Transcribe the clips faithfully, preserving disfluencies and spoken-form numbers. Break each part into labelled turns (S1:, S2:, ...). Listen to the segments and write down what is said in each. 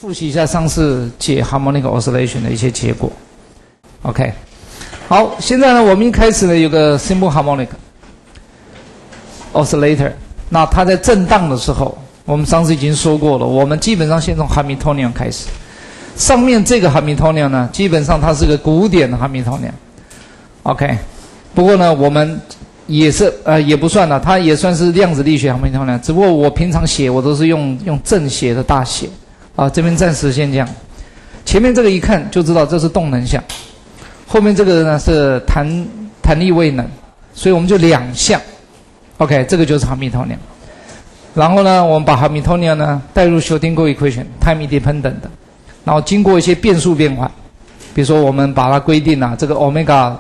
S1: 复习一下上次解 harmonic oscillation 的一些结果。OK， 好，现在呢，我们一开始呢有个 simple harmonic oscillator， 那它在震荡的时候，我们上次已经说过了，我们基本上先从 Hamiltonian 开始。上面这个 Hamiltonian 呢，基本上它是个古典的 Hamiltonian。OK， 不过呢，我们也是呃也不算了，它也算是量子力学 Hamiltonian， 只不过我平常写我都是用用正写的大写。啊，这边暂时先这样。前面这个一看就知道这是动能项，后面这个呢是弹弹力位能，所以我们就两项。OK， 这个就是 Hamiltonian。然后呢，我们把 Hamiltonian 呢带入 Schrödinger equation，time independent 的，然后经过一些变数变换，比如说我们把它规定啊，这个 omega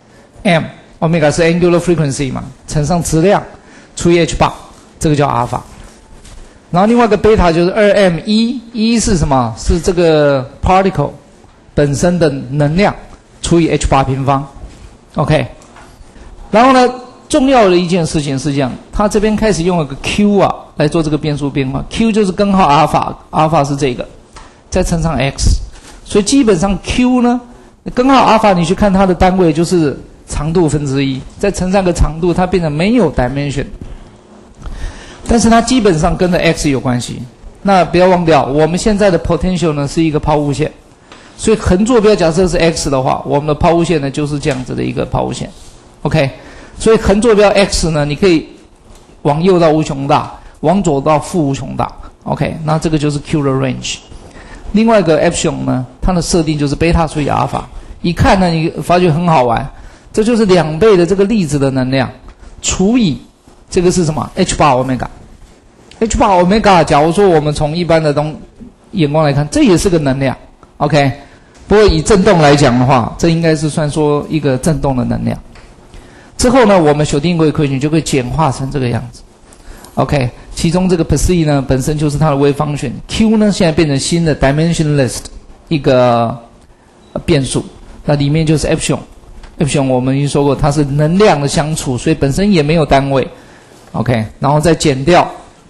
S1: m，omega 是 angular frequency 嘛，乘上质量除以 h bar， 这个叫阿尔法。然后另外一个贝塔就是 二 m 一， 一是什么？是这个 particle 本身的能量除以 h 八平方 ，OK。然后呢，重要的一件事情是这样，它这边开始用了个 Q 啊来做这个变数变化 ，Q 就是根号阿尔法，阿尔法是这个，再乘上 x， 所以基本上 Q 呢，根号阿尔法你去看它的单位就是长度分之一，再乘上个长度，它变成没有 dimension。但是它基本上跟着 x 有关系。那不要忘掉，我们现在的 potential 呢是一个抛物线，所以横坐标假设是 x 的话，我们的抛物线呢就是这样子的一个抛物线。OK， 所以横坐标 x 呢，你可以往右到无穷大，往左到负无穷大。OK， 那这个就是 Q 的 range。另外一个 epsilon 呢，它的设定就是贝塔除以阿尔法。一看呢，你发觉很好玩，这就是两倍的这个粒子的能量除以。这个是什么 ？h 八 omega，h 八 omega。假如说我们从一般的东眼光来看，这也是个能量 ，OK。不过以振动来讲的话，这应该是算说一个振动的能量。之后呢，我们Schrödinger equation就可以简化成这个样子 ，OK。其中这个 psi 呢，本身就是它的 wave function，Q 呢现在变成新的 dimensionless 一个变数，那里面就是 epsilon，epsilon 我们已经说过，它是能量的相处，所以本身也没有单位。OK， 然后再减掉，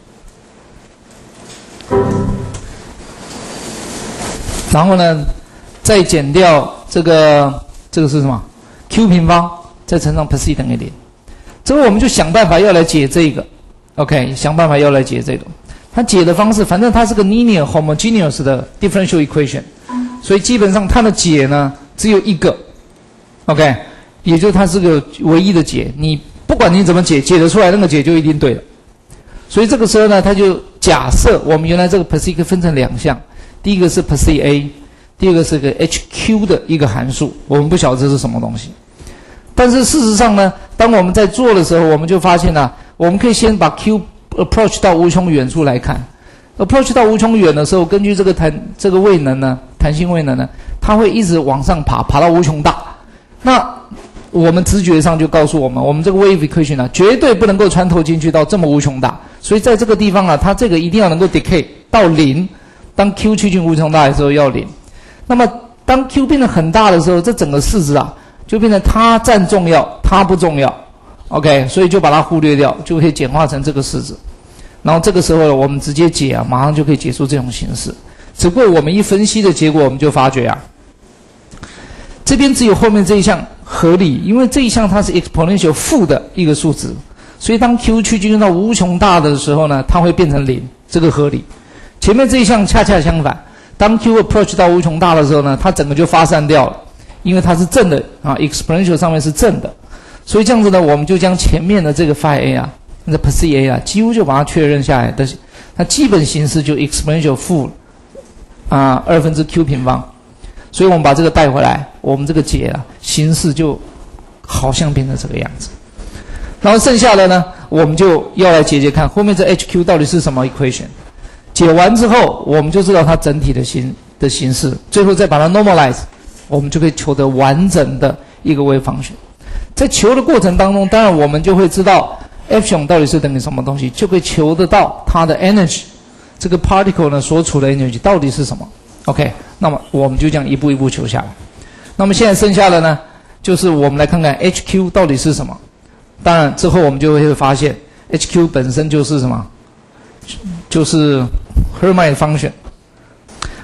S1: 然后呢，再减掉这个这个是什么 ？Q 平方再乘上 psi 等于零。这个我们就想办法要来解这个 ，OK， 想办法要来解这个。它解的方式，反正它是个 linear homogeneous 的 differential equation， 所以基本上它的解呢只有一个 ，OK， 也就是它是个唯一的解，你。不管你怎么解，解得出来那个解就一定对了。所以这个时候呢，它就假设我们原来这个 psi 可以分成两项，第一个是 psi a， 第二个是个 H Q 的一个函数，我们不晓得这是什么东西。但是事实上呢，当我们在做的时候，我们就发现啊，我们可以先把 Q approach 到无穷远处来看 ，approach 到无穷远的时候，根据这个弹这个位能呢，弹性位能呢，它会一直往上爬，爬到无穷大。那我们直觉上就告诉我们，我们这个 wave equation 呢，绝对不能够穿透进去到这么无穷大，所以在这个地方啊，它这个一定要能够 decay 到零。当 Q 趋近无穷大的时候要零，那么当 Q 变得很大的时候，这整个式子啊，就变成它占重要，它不重要。OK， 所以就把它忽略掉，就可以简化成这个式子。然后这个时候我们直接解啊，马上就可以解出这种形式。只不过我们一分析的结果，我们就发觉啊，这边只有后面这一项合理，因为这一项它是 exponential 负的一个数值，所以当 Q 趋近到无穷大的时候呢，它会变成零，这个合理。前面这一项恰恰相反，当 Q approach 到无穷大的时候呢，它整个就发散掉了，因为它是正的啊 ，exponential 上面是正的，所以这样子呢，我们就将前面的这个 phi a 啊，那 psi a 啊，几乎就把它确认下来的，它基本形式就 exponential 负啊二分之 Q 平方。所以我们把这个带回来，我们这个解啊形式就好像变成这个样子。然后剩下的呢，我们就要来解解看后面这 H Q 到底是什么 equation。解完之后，我们就知道它整体的形的形式，最后再把它 normalize， 我们就可以求得完整的一个wave function。在求的过程当中，当然我们就会知道 epsilon 到底是等于什么东西，就可以求得到它的 energy， 这个 particle 呢所处的 energy 到底是什么。OK， 那么我们就这样一步一步求下来。那么现在剩下的呢，就是我们来看看 H Q 到底是什么。当然之后我们就会发现 H Q 本身就是什么，就是 Hermite function。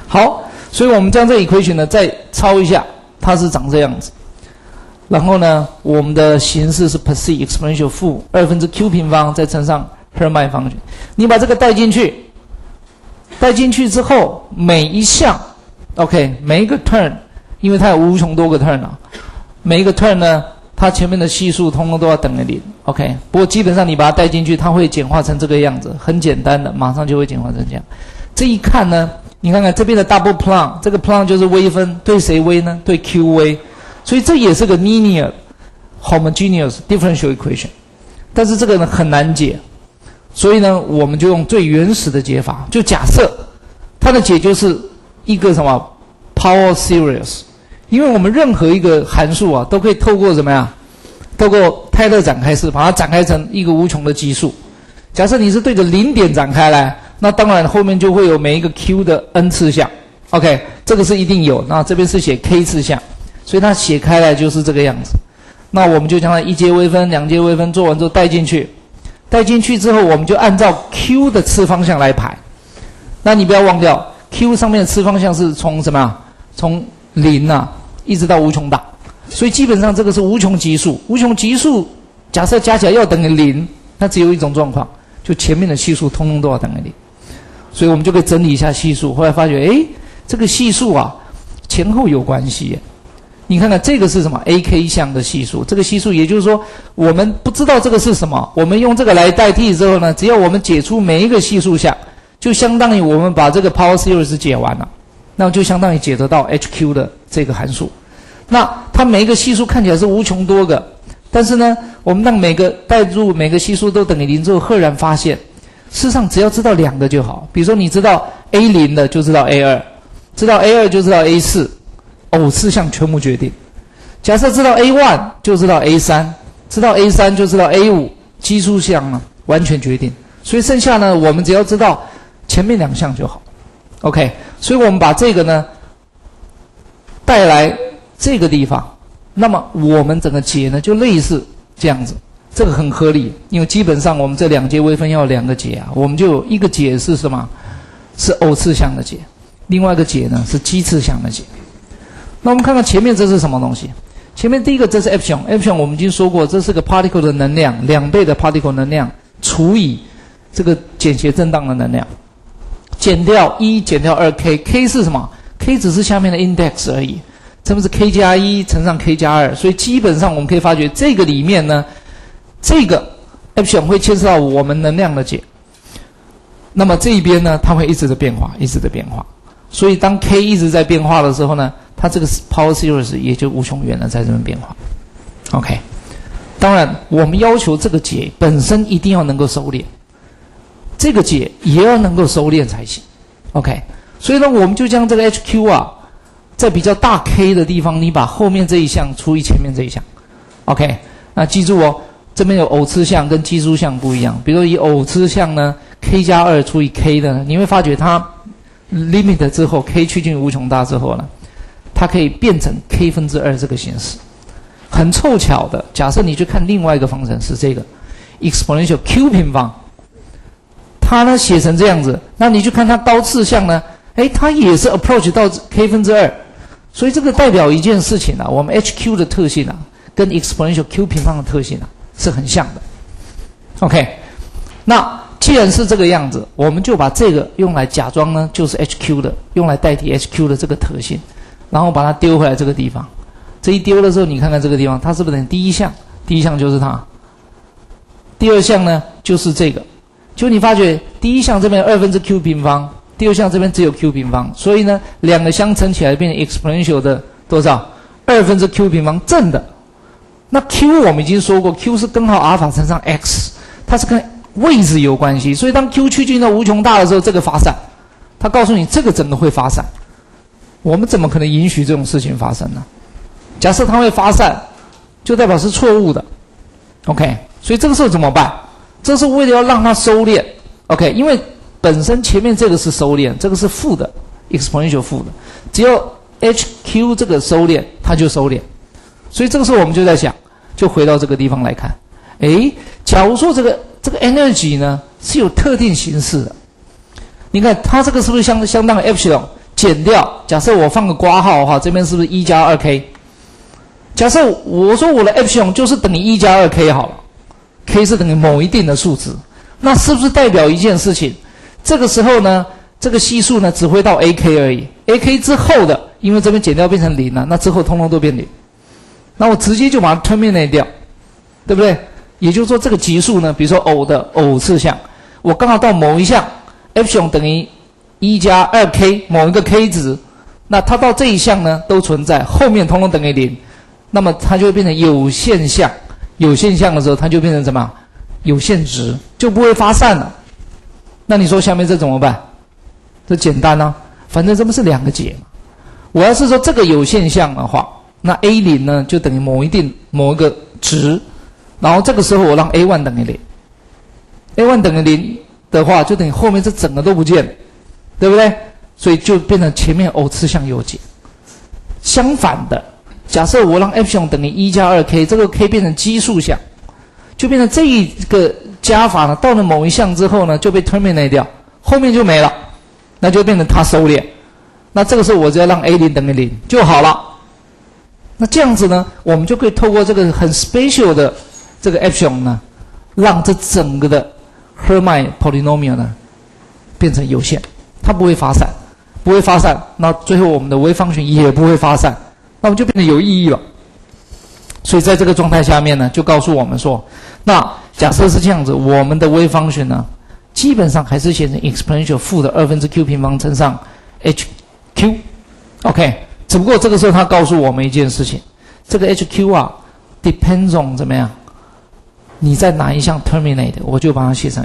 S1: 好，所以我们将这 equation 呢再抄一下，它是长这样子。然后呢，我们的形式是 per c exponential 负二分之 q 平方再乘上 Hermite function。你把这个带进去，带进去之后，每一项 ，OK， 每一个 term， 因为它有无穷多个 term 啊，每一个 term 呢，它前面的系数通通都要等于零 ，OK。不过基本上你把它带进去，它会简化成这个样子，很简单的，马上就会简化成这样。这一看呢，你看看这边的 double plum， 这个 plum 就是微分，对谁微呢？对 q 微。所以这也是个 linear homogeneous differential equation， 但是这个呢很难解，所以呢我们就用最原始的解法，就假设它的解就是一个什么 power series， 因为我们任何一个函数啊都可以透过怎么样，透过泰勒展开式把它展开成一个无穷的基数。假设你是对着零点展开来，那当然后面就会有每一个 q 的 n 次项 ，OK， 这个是一定有。那这边是写 k 次项。所以它写开来就是这个样子，那我们就将它一阶微分、两阶微分做完之后带进去，带进去之后我们就按照 q 的次方向来排。那你不要忘掉 q 上面的次方向是从什么啊？从零啊一直到无穷大，所以基本上这个是无穷级数。无穷级数假设加起来要等于零，那只有一种状况，就前面的系数通通都要等于零。所以我们就可以整理一下系数，后来发觉，诶，这个系数啊前后有关系耶。你看看这个是什么 ？A K 项的系数，这个系数也就是说，我们不知道这个是什么，我们用这个来代替之后呢，只要我们解出每一个系数项，就相当于我们把这个 power series 解完了，那就相当于解得到 H Q 的这个函数。那它每一个系数看起来是无穷多个，但是呢，我们让每个代入每个系数都等于零之后，赫然发现，事实上只要知道两个就好。比如说你知道 A 零的就知道 A 二，知道 A 二就知道 A 四。偶次项全部决定。假设知道 A 一 就知道 A 三， 知道 A 三 就知道 A 五， 奇数项呢完全决定。所以剩下呢，我们只要知道前面两项就好。OK， 所以我们把这个呢带来这个地方，那么我们整个解呢就类似这样子，这个很合理，因为基本上我们这两阶微分要两个解啊，我们就有一个解是什么？是偶次项的解，另外一个解呢是奇次项的解。那我们看看前面这是什么东西？前面第一个这是 epsilon，epsilon 我们已经说过，这是个 particle 的能量，两倍的 particle 能量除以这个简谐震荡的能量，减掉一减掉 二 k，k 是什么 ？k 只是下面的 index 而已，这不是 k 加一乘上 k 加二，所以基本上我们可以发觉这个里面呢，这个 epsilon 会牵涉到我们能量的解。那么这一边呢，它会一直的变化，一直的变化。所以当 k 一直在变化的时候呢，它这个 power series 也就无穷远了，在这边变化。OK， 当然我们要求这个解本身一定要能够收敛，这个解也要能够收敛才行。OK， 所以呢，我们就将这个 H Q 啊，在比较大 k 的地方，你把后面这一项除以前面这一项。OK， 那记住哦，这边有偶次项跟奇数项不一样。比如说以偶次项呢 ，k 加二除以 k 的呢，你会发觉它 limit 之后 k 趋近于无穷大之后呢，它可以变成 k 分之二这个形式。很凑巧的，假设你去看另外一个方程式，这个 exponential q 平方，它呢写成这样子，那你去看它高次项呢，诶，它也是 approach 到 k 分之二，所以这个代表一件事情啊，我们 H Q 的特性啊，跟 exponential q 平方的特性啊是很像的。OK， 那既然是这个样子，我们就把这个用来假装呢，就是 H Q 的，用来代替 H Q 的这个特性，然后把它丢回来这个地方。这一丢的时候，你看看这个地方，它是不是等于第一项？第一项就是它。第二项呢，就是这个。就你发觉第一项这边二分之 q 平方，第二项这边只有 q 平方，所以呢，两个相乘起来变成 exponential 的多少？二分之 q 平方正的。那 q 我们已经说过 ，q 是根号阿尔法乘上 x， 它是跟位置有关系，所以当 q 趋近到无穷大的时候，这个发散，它告诉你这个整个会发散。我们怎么可能允许这种事情发生呢？假设它会发散，就代表是错误的。OK， 所以这个时候怎么办？这是为了要让它收敛。OK， 因为本身前面这个是收敛，这个是负的 exponential 负的，只要 H Q 这个收敛，它就收敛。所以这个时候我们就在想，就回到这个地方来看，诶，假如说这个这个 energy 呢是有特定形式的，你看它这个是不是相相当于 epsilon 减掉，假设我放个括号的话，这边是不是一加二 k？ 假设我说我的 epsilon 就是等于一加二 k 好了 ，k 是等于某一定的数值，那是不是代表一件事情？这个时候呢，这个系数呢只会到 ak 而已 ，ak 之后的，因为这边减掉变成零了，那之后通通都变零，那我直接就把它 terminate 掉，对不对？也就是说，这个级数呢，比如说偶的偶次项，我刚好到某一项 epsilon 等于一加二 k 某一个 k 值，那它到这一项呢都存在，后面通通等于零，那么它就会变成有限项。有限项的时候，它就变成什么？有限值，就不会发散了。那你说下面这怎么办？这简单啊，反正这不是两个解嘛。我要是说这个有限项的话，那 A 零呢就等于某一定某一个值，然后这个时候我让 A 一 等于零 ，A 一 等于零的话，就等于后面这整个都不见了，对不对？所以就变成前面偶次项有解。相反的，假设我让 epsilon 等于一加二 k， 这个 k 变成奇数项，就变成这一个加法呢，到了某一项之后呢，就被 terminate 掉，后面就没了，那就变成它收敛。那这个时候我只要让 A 零 等于零就好了。那这样子呢，我们就可以透过这个很 special 的这个 epsilon 呢，让这整个的 Hermite polynomial 呢变成有限，它不会发散，不会发散，那最后我们的 wave function 也不会发散，那么就变得有意义了。所以在这个状态下面呢，就告诉我们说，那假设是这样子，我们的 wave function 呢，基本上还是写成 exponential 负的二分之 q 平方乘上 hq。OK， 只不过这个时候它告诉我们一件事情，这个 hq 啊 depends on 怎么样？你在哪一项 terminate， 我就把它写成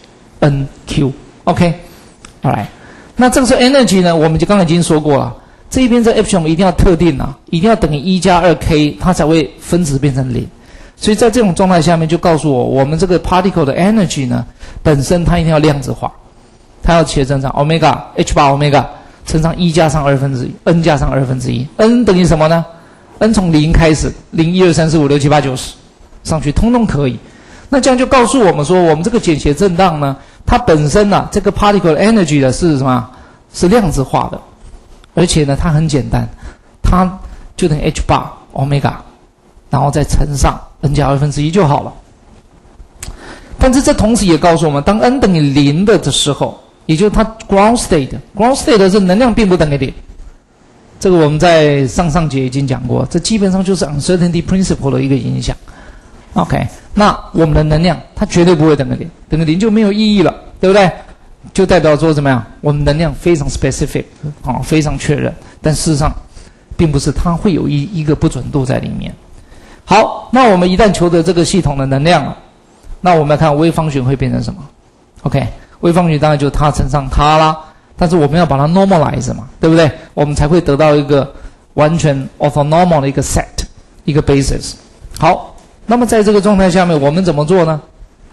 S1: hnq。OK，all right。那这个是 energy 呢，我们就刚才已经说过了。这一边这 epsilon 一定要特定啊，一定要等于一加二 k， 它才会分子变成零。所以在这种状态下面，就告诉我，我们这个 particle 的 energy 呢，本身它一定要量子化，它要写成上 omega h bar omega 乘上一加上二分之一 ，n 加上二分之一 ，n 等于什么呢 ？n 从零开始，零一二三四五六七八九十上去，通通可以。那这样就告诉我们说，我们这个简谐震荡呢，它本身呢、啊，这个 particle energy 的是什么？是量子化的。而且呢，它很简单，它就等于 h bar omega， 然后再乘上 n 加二分之一就好了。但是这同时也告诉我们，当 n 等于零的的时候，也就是它 ground state，ground state 是能量并不等于零。这个我们在上上节已经讲过，这基本上就是 uncertainty principle 的一个影响。OK， 那我们的能量它绝对不会等于零，等于零就没有意义了，对不对？就代表说怎么样？我们能量非常 specific， 啊、哦，非常确认，但事实上，并不是，它会有一一个不准度在里面。好，那我们一旦求得这个系统的能量了，那我们来看微方旋会变成什么 ？OK， 微方旋当然就是它乘上它啦，但是我们要把它 normalize 嘛，对不对？我们才会得到一个完全 orthonormal 的一个 set， 一个 basis。好，那么在这个状态下面，我们怎么做呢？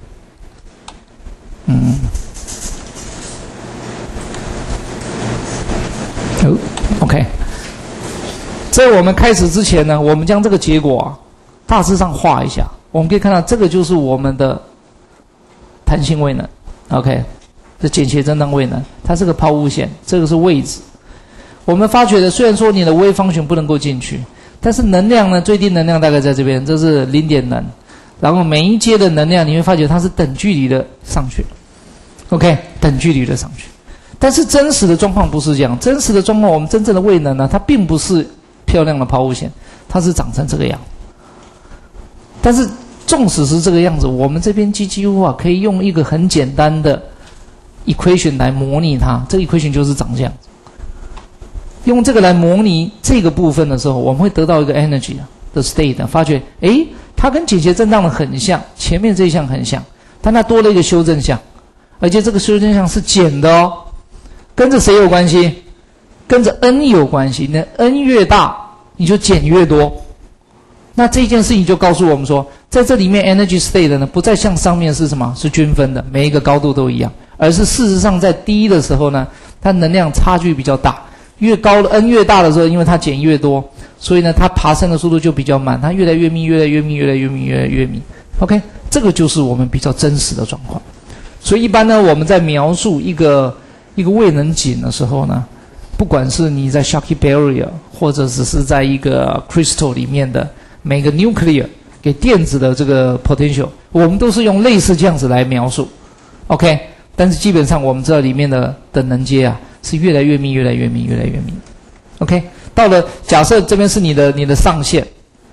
S1: 嗯。OK， 在我们开始之前呢，我们将这个结果啊大致上画一下。我们可以看到，这个就是我们的弹性位能 ，OK， 这简谐震荡位能，它是个抛物线，这个是位置。我们发觉的，虽然说你的微方旋不能够进去，但是能量呢，最低能量大概在这边，这是零点能。然后每一阶的能量，你会发觉它是等距离的上去 ，OK， 等距离的上去。但是真实的状况不是这样，真实的状况，我们真正的位能呢，它并不是漂亮的抛物线，它是长成这个样。但是纵使是这个样子，我们这边几几乎啊可以用一个很简单的 equation 来模拟它，这个 equation 就是长这样子。用这个来模拟这个部分的时候，我们会得到一个 energy 的 state， 发觉诶，它跟简谐震荡的很像，前面这一项很像，但它多了一个修正项，而且这个修正项是减的哦。跟着谁有关系？跟着 n 有关系。那 n 越大，你就减越多。那这件事情就告诉我们说，在这里面 energy state 呢，不再像上面是什么？是均分的，每一个高度都一样，而是事实上在低的时候呢，它能量差距比较大。越高的 n 越大的时候，因为它减越多，所以呢，它爬升的速度就比较慢，它越来越密，越来越密，越来越密，越来越密。OK， 这个就是我们比较真实的状况。所以一般呢，我们在描述一个一个位能井的时候呢， 不管是你在 Schottky barrier 或者只是在一个 crystal 里面的每个 nuclear 给电子的这个 potential， 我们都是用类似这样子来描述 ，OK。但是基本上我们知道里面的的能阶啊是越来越密，越来越密，越来越密 ，OK。到了假设这边是你的你的上限，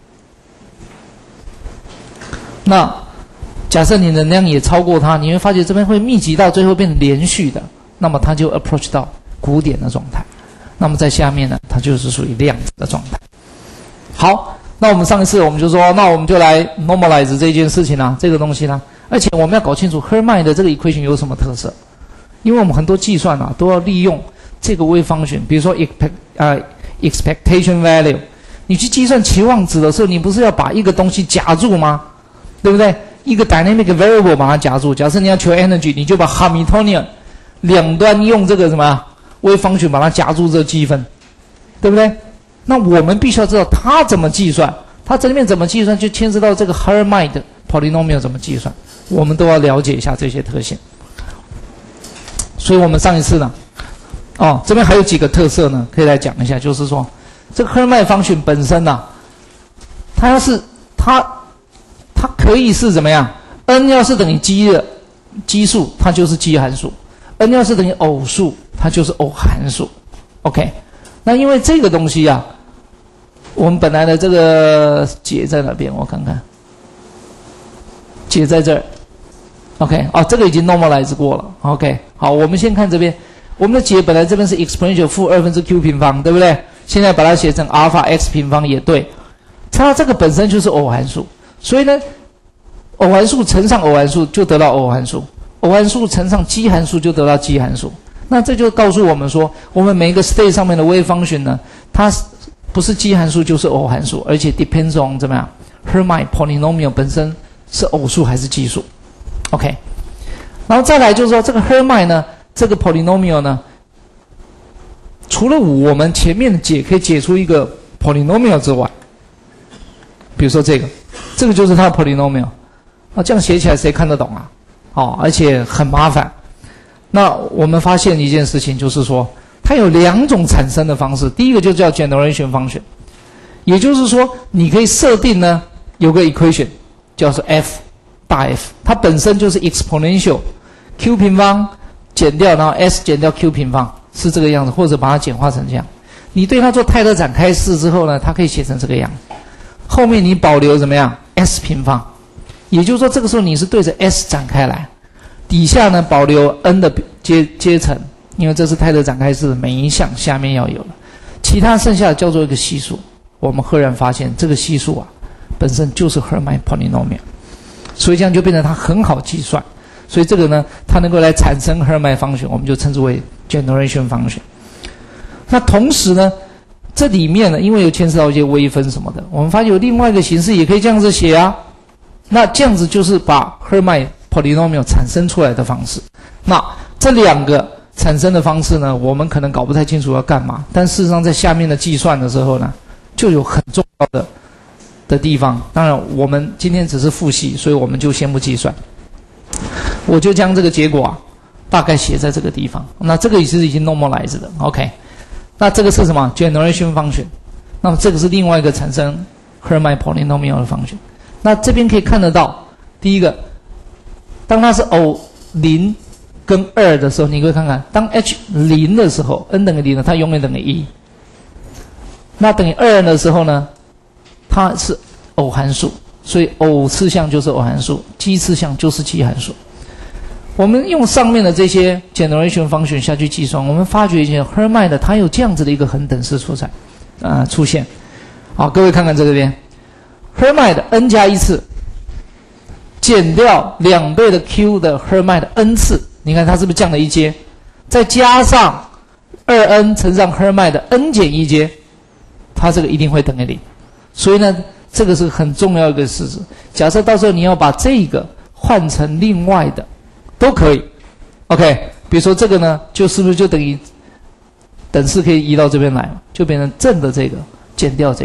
S1: 那假设你能量也超过它，你会发觉这边会密集到最后变成连续的，那么它就 approach 到古典的状态。那么在下面呢，它就是属于量子的状态。好，那我们上一次我们就说，那我们就来 normalize 这件事情啊，这个东西呢，而且我们要搞清楚 Hermite 的这个 equation 有什么特色，因为我们很多计算啊都要利用这个 wave function， 比如说 expect 呃 expectation value， 你去计算期望值的时候，你不是要把一个东西夹住吗？对不对？一个 dynamic variable 把它夹住。假设你要求 energy， 你就把 Hamiltonian 两端用这个什么 wave function 把它夹住这个积分，对不对？那我们必须要知道它怎么计算，它这里面怎么计算，就牵涉到这个 Hermite polynomial 怎么计算，我们都要了解一下这些特性。所以我们上一次呢，哦，这边还有几个特色呢，可以来讲一下，就是说这个 Hermite function 本身呢、啊，它要是它它可以是怎么样 ？n 要是等于奇的奇数，它就是奇函数 ；n 要是等于偶数，它就是偶函数。OK， 那因为这个东西啊，我们本来的这个解在哪边？我看看，解在这儿。OK， 哦，这个已经 normalize 过了。OK， 好，我们先看这边，我们的解本来这边是 exponential 负二分之 q 平方，对不对？现在把它写成 alpha x 平方也对，它这个本身就是偶函数，所以呢，偶函数乘上偶函数就得到偶函数，偶函数乘上奇函数就得到奇函数。那这就告诉我们说，我们每一个 state 上面的 wave function 呢，它不是奇函数就是偶函数，而且 depends on 怎么样 Hermite polynomial 本身是偶数还是奇数。OK， 然后再来就是说这个 Hermite 呢，这个 polynomial 呢，除了我们前面的解可以解出一个 polynomial 之外，比如说这个，这个就是它的 polynomial 啊，这样写起来谁看得懂啊？哦，而且很麻烦。那我们发现一件事情，就是说它有两种产生的方式，第一个就叫 generation function， 也就是说你可以设定呢有个 equation 叫做 f 大 F， 它本身就是 exponential q 平方减掉然后 s 减掉 q 平方是这个样子，或者把它简化成这样。你对它做泰勒展开式之后呢，它可以写成这个样子。后面你保留怎么样 s 平方，也就是说这个时候你是对着 s 展开来，底下呢保留 n 的阶阶层，因为这是泰勒展开式的每一项下面要有了，其他剩下的叫做一个系数。我们赫然发现这个系数啊本身就是 Hermite polynomial， 所以这样就变成它很好计算。所以这个呢，它能够来产生 Hermite function， 我们就称之为 generation function。那同时呢，这里面呢，因为有牵涉到一些微分什么的，我们发现有另外一个形式也可以这样子写啊。那这样子就是把 Hermite polynomial 产生出来的方式。那这两个产生的方式呢，我们可能搞不太清楚要干嘛，但事实上在下面的计算的时候呢，就有很重要的的地方。当然，我们今天只是复习，所以我们就先不计算。我就将这个结果啊，大概写在这个地方。那这个也是已经 normalize 的 ，OK。那这个是什么 ？generation function。那么这个是另外一个产生 Hermite polynomial 的 function。那这边可以看得到，第一个，当它是偶零跟二的时候，你会看看，当 h 零的时候 ，n 等于零呢，它永远等于一。那等于二的时候呢，它是偶函数。所以偶次项就是偶函数，奇次项就是奇函数。我们用上面的这些 generation function 下去计算，我们发觉一些 Hermite 它有这样子的一个恒等式出在啊、呃、出现。好，各位看看这边 ，Hermite n 加一次减掉两倍的 q 的 Hermite n 次，你看它是不是降了一阶？再加上 二 n 乘上 Hermite n 减一阶，它这个一定会等于零。所以呢，这个是很重要一个事实。假设到时候你要把这个换成另外的，都可以。OK， 比如说这个呢，就是不是就等于等式可以移到这边来了，就变成正的这个减掉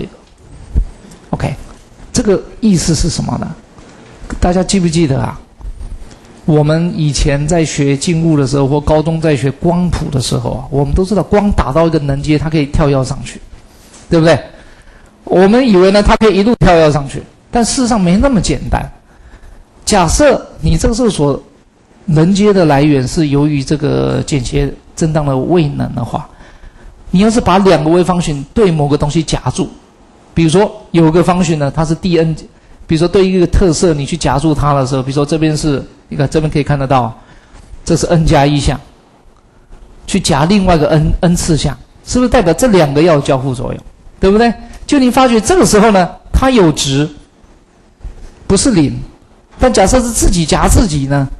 S1: 这个。OK， 这个意思是什么呢？大家记不记得啊？ 我们以前在学静物的时候，或高中在学光谱的时候啊，我们都知道光打到一个能阶，它可以跳跃上去，对不对？我们以为呢，它可以一路跳跃上去，但事实上没那么简单。假设你这个时候所能阶的来源是由于这个简谐震荡的位能的话，你要是把两个微方群对某个东西夹住，比如说有个方群呢，它是 dn， 比如说对一个特色你去夹住它的时候，比如说这边是你看这边可以看得到，这是 n 加一项，去夹另外一个 n n 次项，是不是代表这两个要有交互作用，对不对？就你发觉这个时候呢，它有值，不是零，但假设是自己夹自己呢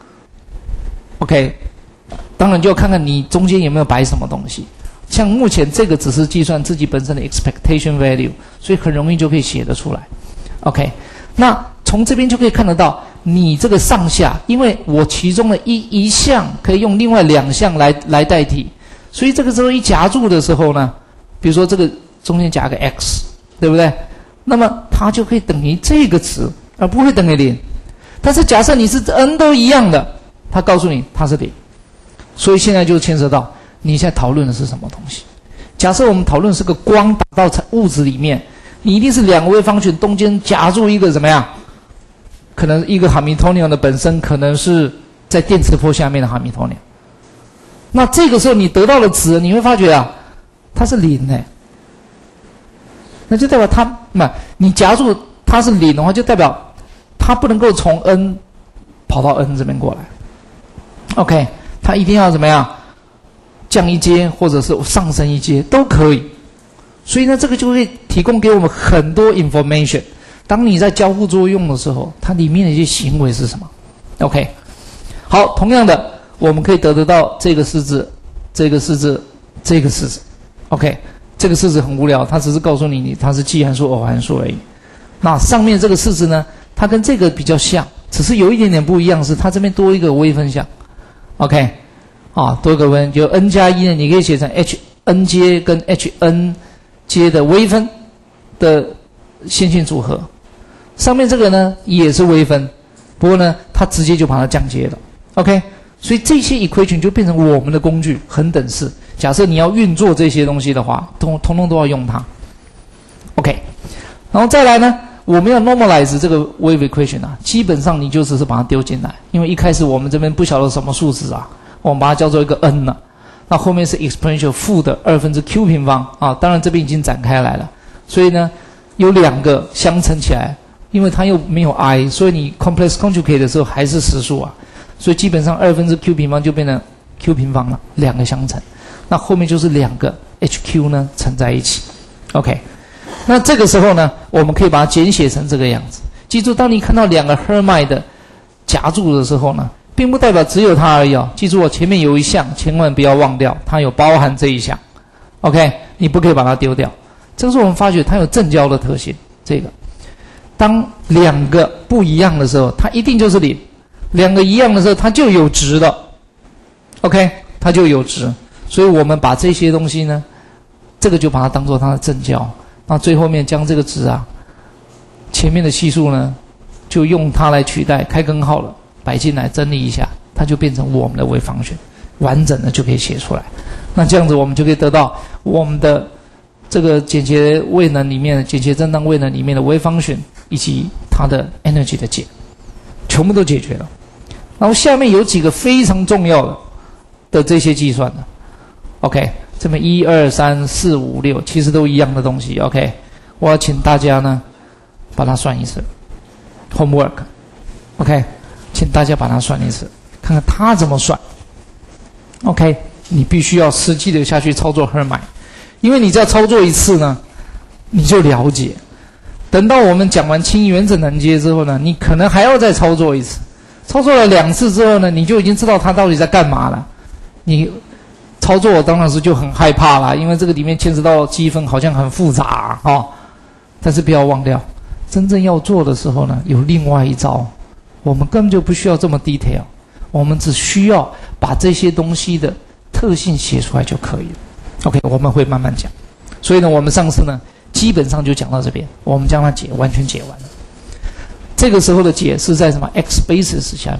S1: ，OK， 当然就要看看你中间有没有摆什么东西。像目前这个只是计算自己本身的 expectation value， 所以很容易就可以写得出来。OK， 那从这边就可以看得到，你这个上下，因为我其中的一一项可以用另外两项来来代替，所以这个时候一夹住的时候呢，比如说这个中间夹个 x， 对不对？那么它就可以等于这个值，而不会等于零。但是假设你是 n 都一样的，它告诉你它是零，所以现在就牵涉到你现在讨论的是什么东西。假设我们讨论是个光打到物质里面，你一定是两个微方群中间夹住一个怎么样？可能一个哈密托尼的本身可能是在电磁波下面的哈密托尼。那这个时候你得到的值，你会发觉啊，它是零哎。那就代表它，不，你夹住它是零的话，就代表它不能够从 n 跑到 n 这边过来。OK， 它一定要怎么样？降一阶或者是上升一阶都可以。所以呢，这个就会提供给我们很多 information。当你在交互作用的时候，它里面的一些行为是什么 ？OK， 好，同样的，我们可以得得到这个式子，这个式子，这个式子。OK。这个式子很无聊，它只是告诉你你它是奇函数、偶函数而已。那上面这个式子呢，它跟这个比较像，只是有一点点不一样，是它这边多一个微分项。OK， 啊，多一个微，就 n 加一呢，你可以写成 hn 阶跟 hn 阶的微分的线性组合。上面这个呢也是微分，不过呢它直接就把它降阶了。OK， 所以这些 equation 就变成我们的工具，恒等式。假设你要运作这些东西的话，通通通都要用它。OK， 然后再来呢，我们要 normalize 这个 wave equation 啊，基本上你就只是把它丢进来，因为一开始我们这边不晓得什么数值啊，我们把它叫做一个 n 了、啊，那后面是 exponential 负的二分之 q 平方啊，当然这边已经展开来了，所以呢有两个相乘起来，因为它又没有 i， 所以你 complex conjugate 的时候还是实数啊，所以基本上二分之 q 平方就变成 q 平方了，两个相乘。那后面就是两个 H Q 呢乘在一起 ，OK。那这个时候呢，我们可以把它简写成这个样子。记住，当你看到两个 Hermite 夹住的时候呢，并不代表只有它而已哦。记住，我前面有一项，千万不要忘掉，它有包含这一项 ，OK。你不可以把它丢掉。这个时候我们发觉它有正交的特性。这个，当两个不一样的时候，它一定就是零；两个一样的时候，它就有值的 ，OK， 它就有值。所以我们把这些东西呢，这个就把它当做它的正交，那最后面将这个值啊，前面的系数呢，就用它来取代，开根号了，摆进来整理一下，它就变成我们的微方旋，完整的就可以写出来。那这样子我们就可以得到我们的这个简谐位能里面的简谐震荡位能里面的微方旋以及它的 energy 的解，全部都解决了。然后下面有几个非常重要的的这些计算呢。OK， 这么一二三四五六，其实都一样的东西。OK， 我要请大家呢把它算一次 ，homework。OK， 请大家把它算一次，看看它怎么算。OK， 你必须要实际的下去操作 Hermite， 因为你只要操作一次呢，你就了解。等到我们讲完氢原子能阶之后呢，你可能还要再操作一次，操作了两次之后呢，你就已经知道它到底在干嘛了。你操作当然是就很害怕啦，因为这个里面牵扯到积分，好像很复杂哦。但是不要忘掉，真正要做的时候呢，有另外一招，我们根本就不需要这么 detail， 我们只需要把这些东西的特性写出来就可以了。OK， 我们会慢慢讲。所以呢，我们上次呢，基本上就讲到这边，我们将它解完全解完了。这个时候的解是在什么 x basis 下面。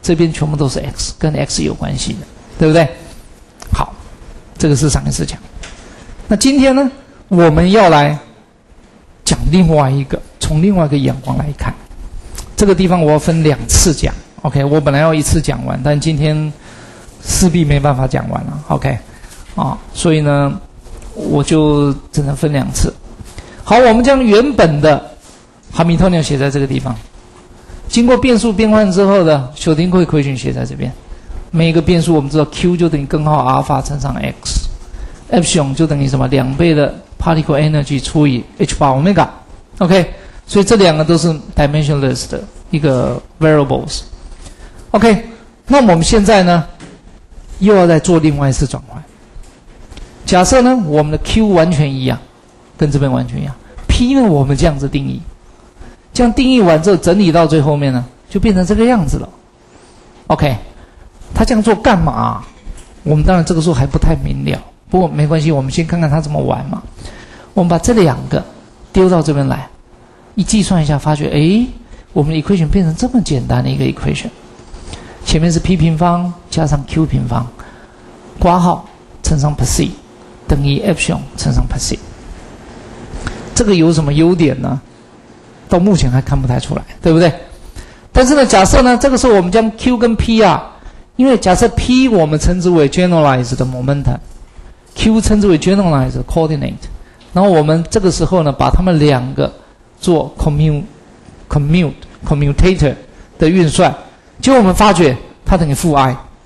S1: 这边全部都是 x， 跟 x 有关系的，对不对？好，这个是上一次讲。那今天呢，我们要来讲另外一个，从另外一个眼光来看。这个地方我要分两次讲 ，OK？ 我本来要一次讲完，但今天势必没办法讲完了 ，OK？ 啊，所以呢，我就只能分两次。好，我们将原本的哈密托尼写在这个地方，经过变数变换之后的休丁克 equation 写在这边。每一个变数我们知道 Q 就等于根号阿尔法乘上 x，epsilon 就等于什么？两倍的 particle energy 除以 h bar omega，OK？ 所以这两个都是 dimensionless 的一个 variables。OK， 那么我们现在呢，又要再做另外一次转换。假设呢，我们的 Q 完全一样，跟这边完全一样 ，P 呢我们这样子定义，这样定义完之后整理到最后面呢，就变成这个样子了。OK， 他这样做干嘛？我们当然这个时候还不太明了，不过没关系，我们先看看他怎么玩嘛。我们把这两个丢到这边来。一计算一下，发觉诶，我们的 equation 变成这么简单的一个 equation， 前面是 p 平方加上 q 平方，括号乘上 perc 等于 epsilon 乘上 perc。这个有什么优点呢？到目前还看不太出来，对不对？但是呢，假设呢，这个时候我们将 q 跟 p 啊，因为假设 p 我们称之为 generalized 的 momentum，q 称之为 generalized coordinate， 然后我们这个时候呢，把它们两个做 commute commute commutator 的运算，结果我们发觉它等于负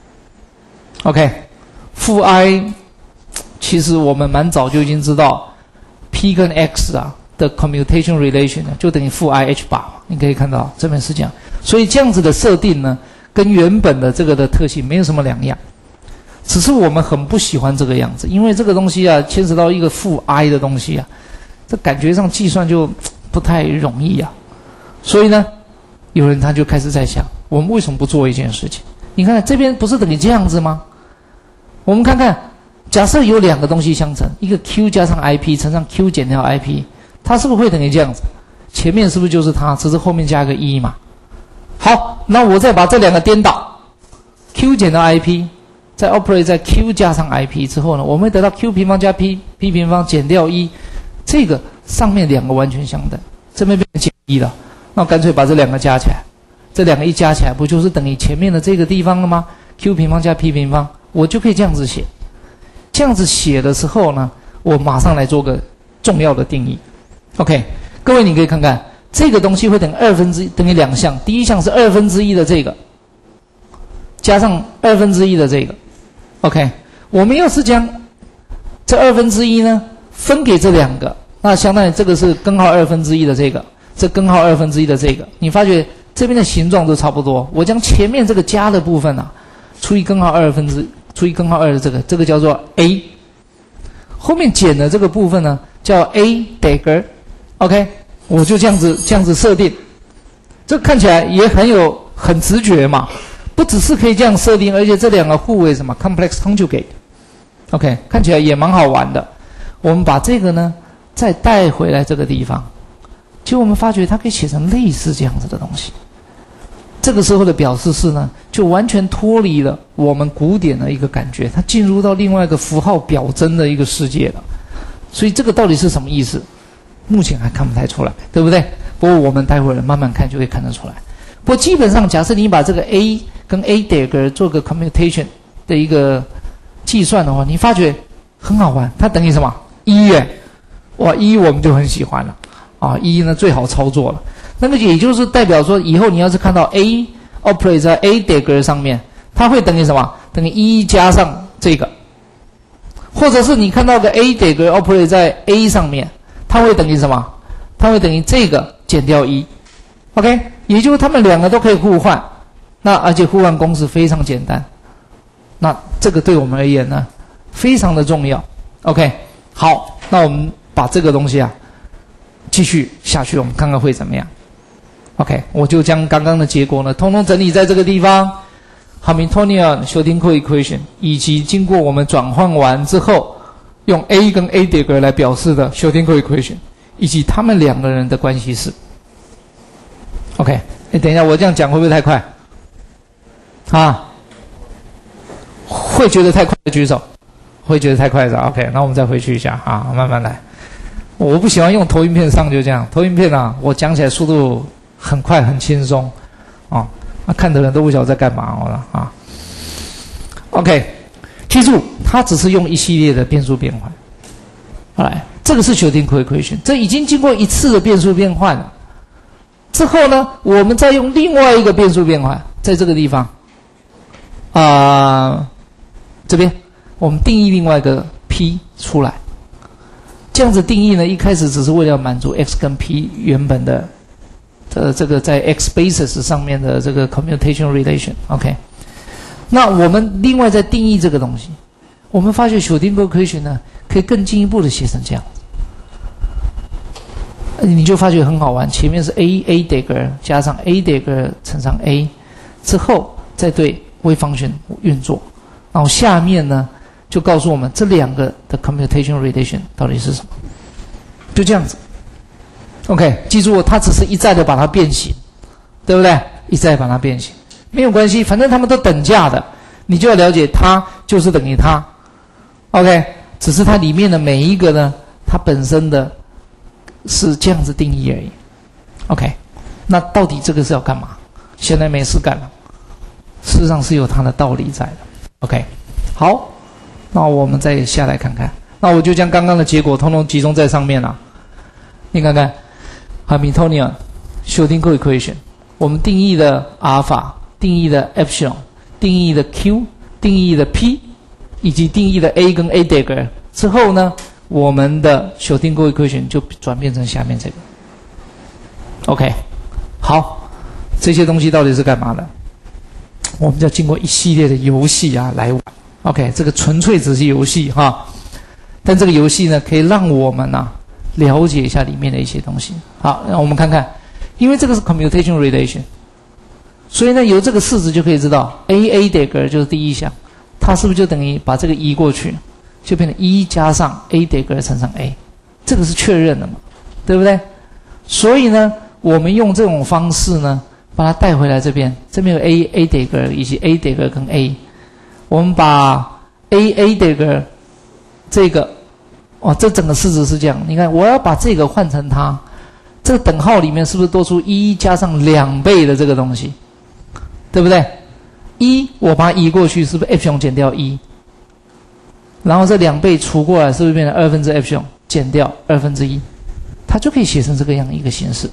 S1: i。OK， 负 i， 其实我们蛮早就已经知道 p 跟 x 啊的 commutation relation 呢，就等于负 i h bar。你可以看到这边是这样，所以这样子的设定呢，跟原本的这个的特性没有什么两样，只是我们很不喜欢这个样子，因为这个东西啊，牵扯到一个负 i 的东西啊，这感觉上计算就不太容易啊，所以呢，有人他就开始在想，我们为什么不做一件事情？你看这边不是等于这样子吗？我们看看，假设有两个东西相乘，一个 Q 加上 I P 乘上 Q 减掉 I P， 它是不是会等于这样子？前面是不是就是它，只是后面加个一嘛？好，那我再把这两个颠倒 ，Q 减掉 I P， 再 operate 在 Q 加上 I P 之后呢，我们会得到 Q 平方加 P，P 平方减掉一，这个上面两个完全相等，这边变成减一了，那干脆把这两个加起来，这两个一加起来，不就是等于前面的这个地方了吗 ？Q 平方加 P 平方，我就可以这样子写。这样子写的时候呢，我马上来做个重要的定义。OK， 各位你可以看看，这个东西会等于二分之一，等于两项，第一项是二分之一的这个，加上二分之一的这个。OK， 我们要是将这二分之一呢分给这两个。那相当于这个是根号二分之一的这个，这根号二分之一的这个，你发觉这边的形状都差不多。我将前面这个加的部分啊，除以根号二分之除以根号二的这个，这个叫做 a， 后面减的这个部分呢叫 a dagger，OK， 我就这样子这样子设定，这看起来也很有很直觉嘛，不只是可以这样设定，而且这两个互为什么 complex conjugate，OK， 看起来也蛮好玩的。我们把这个呢再带回来这个地方，结果我们发觉它可以写成类似这样子的东西。这个时候的表示式呢，就完全脱离了我们古典的一个感觉，它进入到另外一个符号表征的一个世界了。所以这个到底是什么意思？目前还看不太出来，对不对？不过我们待会儿慢慢看就会看得出来。不过基本上，假设你把这个 a 跟 a dagger 做个 commutation 的一个计算的话，你发觉很好玩，它等于什么？一耶！哇，一我们就很喜欢了啊，一呢最好操作了。那个也就是代表说，以后你要是看到 a operate 在 a dagger 上面，它会等于什么？等于一加上这个，或者是你看到个 a dagger operate 在 a 上面，它会等于什么？它会等于这个减掉一 ，OK， 也就是它们两个都可以互换，那而且互换公式非常简单，那这个对我们而言呢，非常的重要 ，OK， 好，那我们把这个东西啊继续下去，我们看看会怎么样。OK， 我就将刚刚的结果呢，通通整理在这个地方。Hamiltonian 休丁克 equation 以及经过我们转换完之后，用 a 跟 a dagger 来表示的休丁克 equation， 以及他们两个人的关系式。OK， 哎，等一下，我这样讲会不会太快？ 啊，会觉得太快的举手，会觉得太快的 OK， 那我们再回去一下啊，慢慢来。我不喜欢用投影片上就这样，投影片啊，我讲起来速度很快很轻松啊，那看的人都不晓得在干嘛了啊。OK， 记住，它只是用一系列的变数变换。好来，这个是 Schrödinger equation， 这已经经过一次的变数变换了。之后呢，我们再用另外一个变数变换，在这个地方，啊、呃，这边我们定义另外一个 p 出来。这样子定义呢，一开始只是为了满足 x 跟 p 原本的，呃，这个在 x basis 上面的这个 commutation relation。OK， 那我们另外再定义这个东西，我们发现 Schrödinger equation 呢，可以更进一步的写成这样。你就发觉很好玩，前面是 a a dagger 加上 a dagger 乘上 a， 之后再对 wave function 运作，然后下面呢就告诉我们这两个的 commutation relation 到底是什么，就这样子。OK， 记住，它只是一再的把它变形，对不对？一再把它变形，没有关系，反正它们都等价的，你就要了解它就是等于它。OK， 只是它里面的每一个呢，它本身的。是这样子定义而已 ，OK， 那到底这个是要干嘛？现在没事干了，事实上是有它的道理在的 ，OK， 好，那我们再下来看看，那我就将刚刚的结果通通集中在上面了。你看看 Hamiltonian Schrödinger equation， 我们定义的阿尔法、定义的 epsilon、定义的 q、定义的 p， 以及定义的 a 跟 a dagger 之后呢？我们的 Schrödinger equation 就转变成下面这个 ，OK， 好，这些东西到底是干嘛的？我们就要经过一系列的游戏啊来玩 ，OK， 这个纯粹只是游戏哈，但这个游戏呢可以让我们啊了解一下里面的一些东西。好，让我们看看，因为这个是 commutation relation， 所以呢由这个式子就可以知道 a a dagger 就是第一项，它是不是就等于把这个移过去？就变成一加上 a dagger 乘上 a， 这个是确认的嘛，对不对？所以呢，我们用这种方式呢，把它带回来这边，这边有 a a dagger 以及 a dagger 跟 a， 我们把 a a dagger 这个，哦，这整个式子是这样。你看，我要把这个换成它，这个等号里面是不是多出一加上两倍的这个东西，对不对？一我把它移过去，是不是 epsilon 减掉一？然后这两倍除过来，是不是变成二分之 epsilon 减掉二分之一？它就可以写成这个样一个形式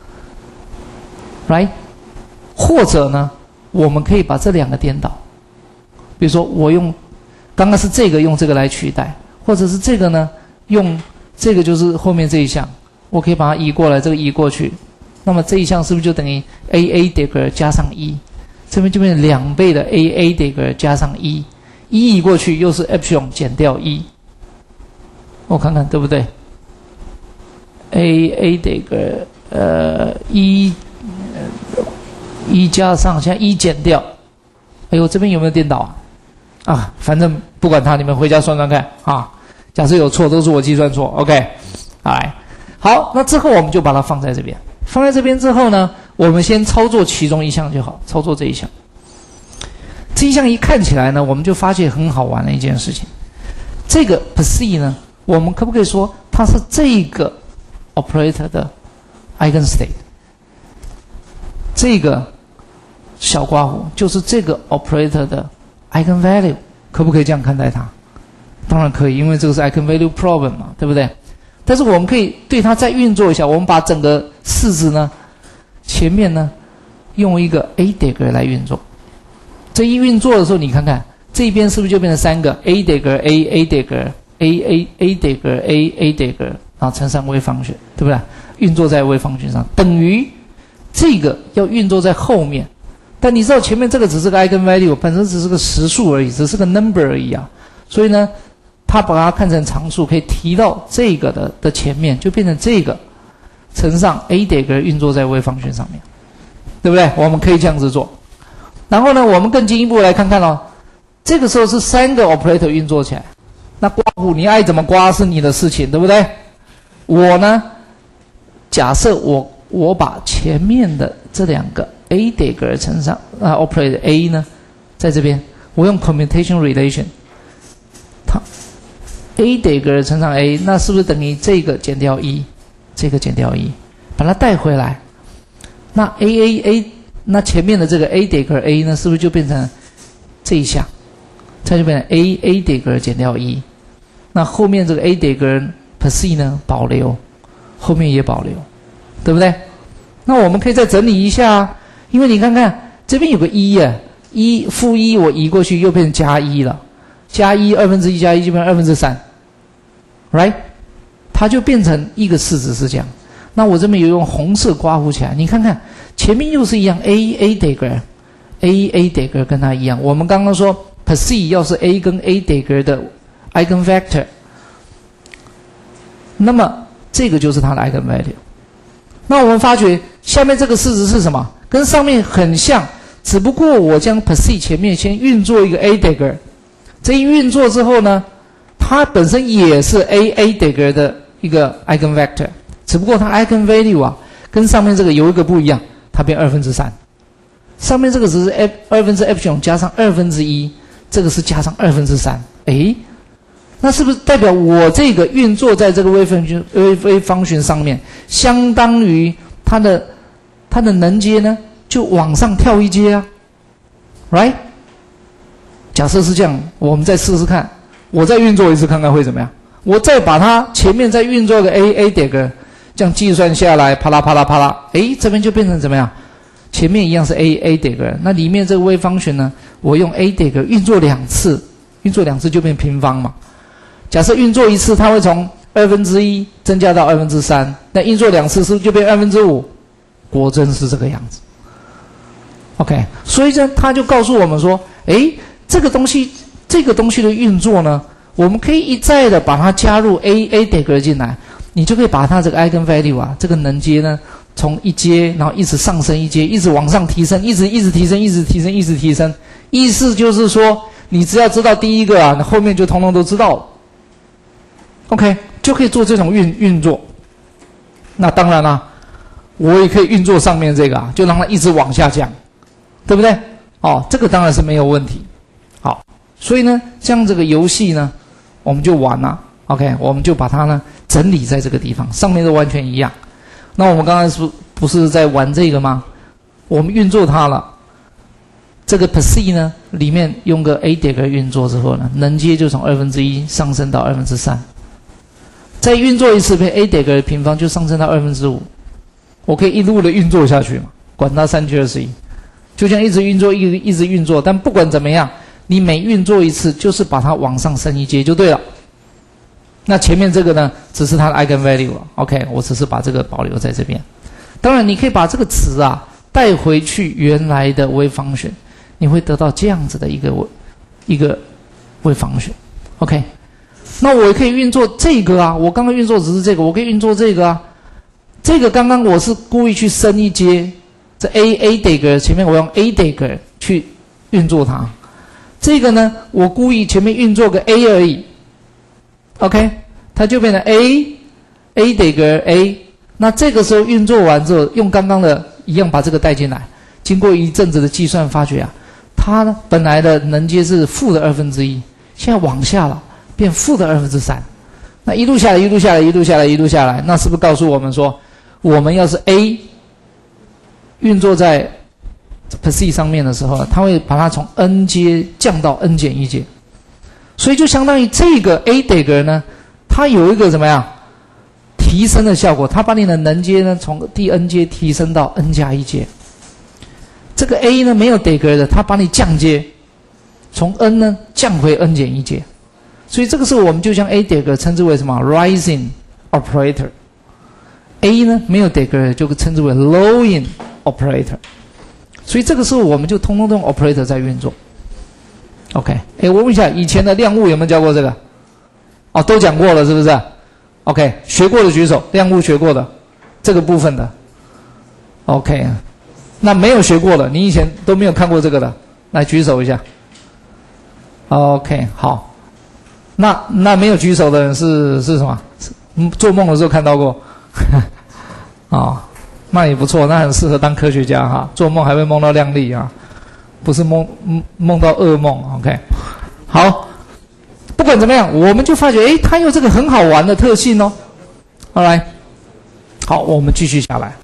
S1: ，right？ 或者呢，我们可以把这两个颠倒，比如说我用刚刚是这个用这个来取代，或者是这个呢用这个就是后面这一项，我可以把它移过来，这个移过去，那么这一项是不是就等于 a a dagger 加上一？这边就变成两倍的 a a dagger 加上一。一移过去又是 epsilon 减掉一，我看看对不对 ？a a dagger 呃一一加上现在一减掉，哎呦这边有没有颠倒啊？啊，反正不管它，你们回家算算看啊。假设有错都是我计算错 ，OK， 来，好，那之后我们就把它放在这边，放在这边之后呢，我们先操作其中一项就好，操作这一项。这一项一看起来呢，我们就发现很好玩的一件事情。这个 psi 呢，我们可不可以说它是这个 operator 的 eigenstate？ 这个小括弧就是这个 operator 的 eigenvalue， 可不可以这样看待它？当然可以，因为这个是 eigenvalue problem 嘛，对不对？但是我们可以对它再运作一下，我们把整个式子呢，前面呢用一个 a dagger 来运作。这一运作的时候，你看看这边是不是就变成三个 a dagger a a dagger a a a dagger a a dagger， 然后乘上wave function，对不对？运作在wave function上，等于这个要运作在后面。但你知道前面这个只是个 eigenvalue， 本身只是个实数而已，只是个 number 而已啊。所以呢，它把它看成常数，可以提到这个的的前面，就变成这个乘上 a dagger 运作在wave function上面，对不对？我们可以这样子做。然后呢，我们更进一步来看看哦，这个时候是三个 operator 运作起来，那刮胡你爱怎么刮是你的事情，对不对？我呢，假设我我把前面的这两个 a dagger 乘上啊 operator a 呢在这边，我用 commutation relation， 它 a 得格乘上 a， 那是不是等于这个减掉一，这个减掉一，把它带回来？那 a a a， 那前面的这个 a 得格 a 呢，是不是就变成这一项？它就变成 a a 得格减掉一，那后面这个 a 得格 perc 呢保留，后面也保留，对不对？那我们可以再整理一下啊，因为你看看这边有个一啊，一负一我移过去又变成加一了，加一二分之一加一就变成二分之三 ，right？ 它就变成一个式子是这样。那我这边有用红色刮胡起来，你看看前面又是一样 a a 得格 a a 得格跟它一样。我们刚刚说 perc 要是 a 跟 a 得格的 eigenvector， 那么这个就是它的 eigenvalue。那我们发觉下面这个式子是什么？跟上面很像，只不过我将 perc 前面先运作一个 a 得格，这一运作之后呢，它本身也是 a a 得格的一个 eigenvector， 只不过它 eigenvalue 啊跟上面这个有一个不一样，它变二分之三。上面这个只是 f 二分之 epsilon 加上二分之一，这个是加上二分之三。诶，那是不是代表我这个运作在这个微分群微微方群上面，相当于它的它的能阶呢就往上跳一阶啊 ，right？ 假设是这样，我们再试试看，我再运作一次看看会怎么样。我再把它前面再运作个 a a 点个，这样计算下来，啪啦啪啦啪啦，诶，这边就变成怎么样？前面一样是 a a 点个，那里面这个微方群呢，我用 a 点个运作两次，运作两次就变平方嘛。假设运作一次，它会从二分之一增加到二分之三，那运作两次是不是就变二分之五？果真是这个样子。OK， 所以呢，他就告诉我们说，诶，这个东西，这个东西的运作呢，我们可以一再的把它加入 a a 点个进来，你就可以把它这个 eigenvalue 啊，这个能阶呢，从一阶，然后一直上升一阶，一直往上提升，一直一直提升，一直提升，一直提升。意思就是说，你只要知道第一个啊，那后面就通通都知道了。OK， 就可以做这种运运作。那当然啦，我也可以运作上面这个啊，就让它一直往下降，对不对？哦，这个当然是没有问题。好，所以呢，像这个游戏呢，我们就玩了。OK， 我们就把它呢整理在这个地方，上面都完全一样。那我们刚才是不是在玩这个吗？我们运作它了，这个 perc 呢里面用个 a 点个运作之后呢，能阶就从二分之一上升到二分之三。再运作一次，被 a 点个平方就上升到二分之五，我可以一路的运作下去嘛，管它三七二十一，就这样一直运作，一直一直运作。但不管怎么样，你每运作一次，就是把它往上升一阶就对了。那前面这个呢，只是它的 eigenvalue 了。OK， 我只是把这个保留在这边。当然，你可以把这个词啊带回去原来的微方群，你会得到这样子的一个一个微方群。OK。那我也可以运作这个啊，我刚刚运作只是这个，我可以运作这个啊。这个刚刚我是故意去升一阶，这 a a 点个前面我用 a 点个去运作它。这个呢，我故意前面运作个 a 而已 ，OK， 它就变成 a a 点个 a。那这个时候运作完之后，用刚刚的一样把这个带进来，经过一阵子的计算，发觉啊，它呢本来的能阶是负的二分之一，现在往下了。变负的二分之三，那一路下来，一路下来，一路下来，一路下来，那是不是告诉我们说，我们要是 a 运作在 perc 上面的时候，它会把它从 n 阶降到 n 减一阶，所以就相当于这个 a 点个呢，它有一个怎么样提升的效果，它把你的能阶呢从第 n 阶提升到 n 加一阶。这个 a 呢没有点个的，它把你降阶，从 n 呢降回 n 减一阶。所以这个时候我们就将 a 点个称之为什么 rising operator，a 呢没有点个就称之为 lowering operator。所以这个时候我们就通通用 operator 在运作。OK， 哎，我问一下，以前的量物有没有教过这个？哦，都讲过了，是不是 ？OK， 学过的举手，量物学过的这个部分的。OK， 那没有学过的，你以前都没有看过这个的，来举手一下。OK， 好。那那没有举手的人是是什么？嗯，做梦的时候看到过，啊、哦，那也不错，那很适合当科学家哈。做梦还会梦到亮丽啊。 不是梦梦到噩梦。OK， 好，不管怎么样，我们就发觉，诶，它有这个很好玩的特性哦。好来，好，我们继续下来。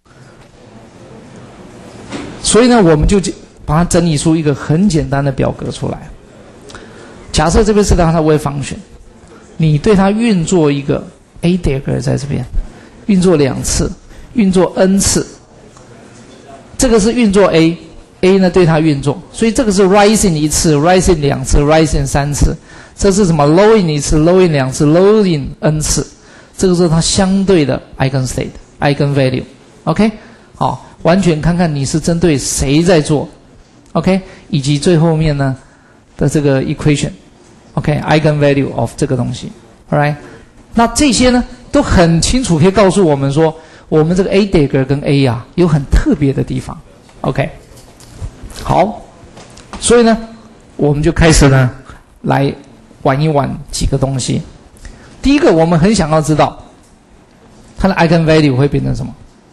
S1: 所以呢，我们就把它整理出一个很简单的表格出来。假设这边是它的 wave function， 你对它运作一个 a dagger 在这边，运作两次，运作 n 次。这个是运作 A，A 呢对它运作，所以这个是 rising 一次 ，rising 两次 ，rising 三次。这是什么 ？lowing 一次 ，lowing 两次 ，lowing n 次。这个是它相对的 eigen state、eigen value。OK， 好，完全看看你是针对谁在做 ，OK， 以及最后面呢的这个 equation，OK，eigen value of 这个东西 ，All right， 那这些呢都很清楚可以告诉我们说。我们这个 A dagger 跟 A 啊有很特别的地方 ，OK， 好，所以呢，我们就开始呢来玩一玩几个东西。第一个，我们很想要知道它的 eigen value 会变成什么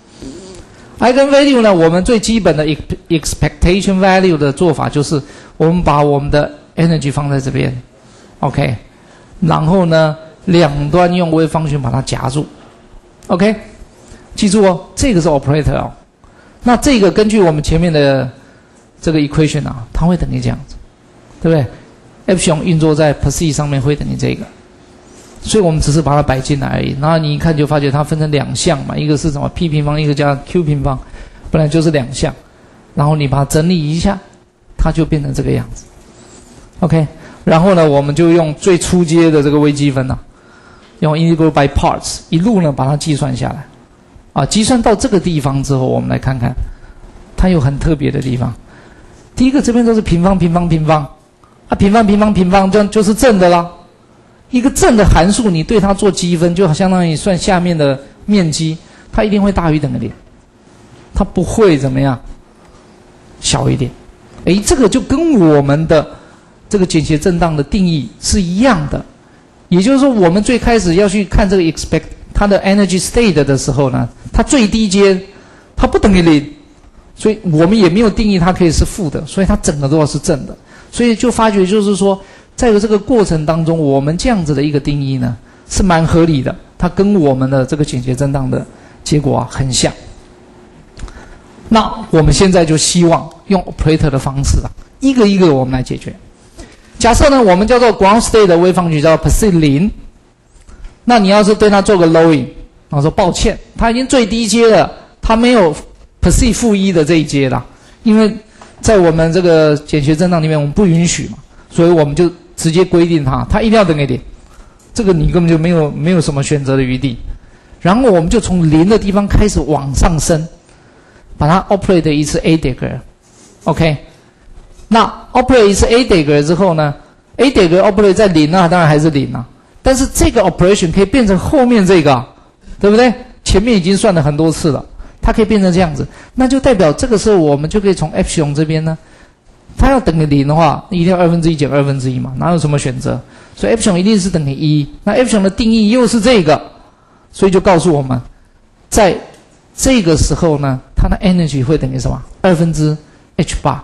S1: ？eigen value 呢，我们最基本的 expectation value 的做法就是，我们把我们的 energy 放在这边 ，OK， 然后呢，两端用 wave function 把它夹住 ，OK。记住哦，这个是 operator 哦。那这个根据我们前面的这个 equation 啊，它会等于这样子，对不对 ？epsilon 运作在 perceive 上面会等于这个，所以我们只是把它摆进来而已。然后你一看就发觉它分成两项嘛，一个是什么 p 平方，一个加 q 平方，本来就是两项。然后你把它整理一下，它就变成这个样子。OK， 然后呢，我们就用最初阶的这个微积分啊，用 integral by parts 一路呢把它计算下来。啊，计算到这个地方之后，我们来看看，它有很特别的地方。第一个，这边都是平方、平方、平方，啊，平方、平方、平方，这样就是正的啦。一个正的函数，你对它做积分，就相当于算下面的面积，它一定会大于等于零，它不会怎么样小一点。诶，这个就跟我们的这个简谐震荡的定义是一样的。也就是说，我们最开始要去看这个 expect。它的 energy state 的时候呢，它最低阶它不等于零，所以我们也没有定义它可以是负的，所以它整个都要是正的，所以就发觉就是说，在这个过程当中，我们这样子的一个定义呢是蛮合理的，它跟我们的这个简谐震荡的结果啊很像。那我们现在就希望用 operator 的方式啊，一个一个我们来解决。假设呢，我们叫做 ground state 的 wave function 叫 perceive 零。那你要是对它做个 lowing， 然后说抱歉，它已经最低阶了，它没有 perceive 负一的这一阶啦，因为在我们这个简谐震荡里面我们不允许嘛，所以我们就直接规定它，它一定要等于零，这个你根本就没有没有什么选择的余地。然后我们就从零的地方开始往上升，把它 operate 一次 A dagger，OK， 那 operate 一次 A dagger 之后呢 ，A dagger operate 在零啊，当然还是零啊。但是这个 operation 可以变成后面这个，对不对？前面已经算了很多次了，它可以变成这样子，那就代表这个时候我们就可以从 epsilon 这边呢，它要等于零的话，一定要二分之一减二分之一嘛，哪有什么选择？所以 epsilon 一定是等于一。那 epsilon 的定义又是这个，所以就告诉我们，在这个时候呢，它的 energy 会等于什么？二分之 h 八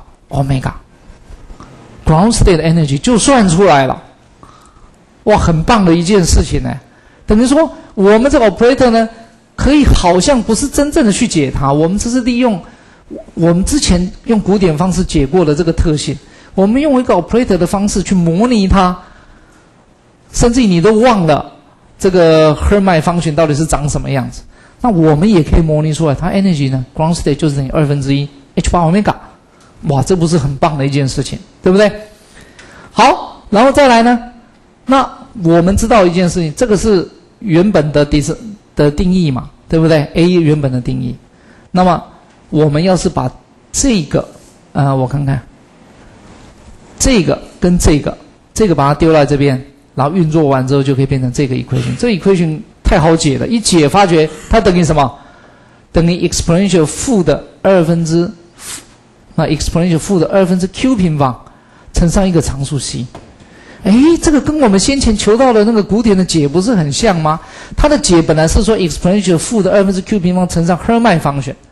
S1: omega。ground state energy 就算出来了。哇，很棒的一件事情呢！等于说，我们这个 operator 呢，可以好像不是真正的去解它，我们只是利用我们之前用古典方式解过的这个特性，我们用一个 operator 的方式去模拟它，甚至于你都忘了这个 Hermite function 到底是长什么样子。那我们也可以模拟出来，它 energy 呢 ground state 就是等于二分之一 h 八 omega。哇，这不是很棒的一件事情，对不对？好，然后再来呢？那我们知道一件事情，这个是原本的定的定义嘛，对不对 ？A 原本的定义。那么我们要是把这个，呃，我看看，这个跟这个，这个把它丢在这边，然后运作完之后就可以变成这个 equation。这个 equation 太好解了，一解发觉它等于什么？等于 exponential 负的二分之，那 exponential 负的二分之 q 平方乘上一个常数 c。哎，这个跟我们先前求到的那个古典的解不是很像吗？它的解本来是说 exponential 负的二分之 q 平方乘上 Hermite function，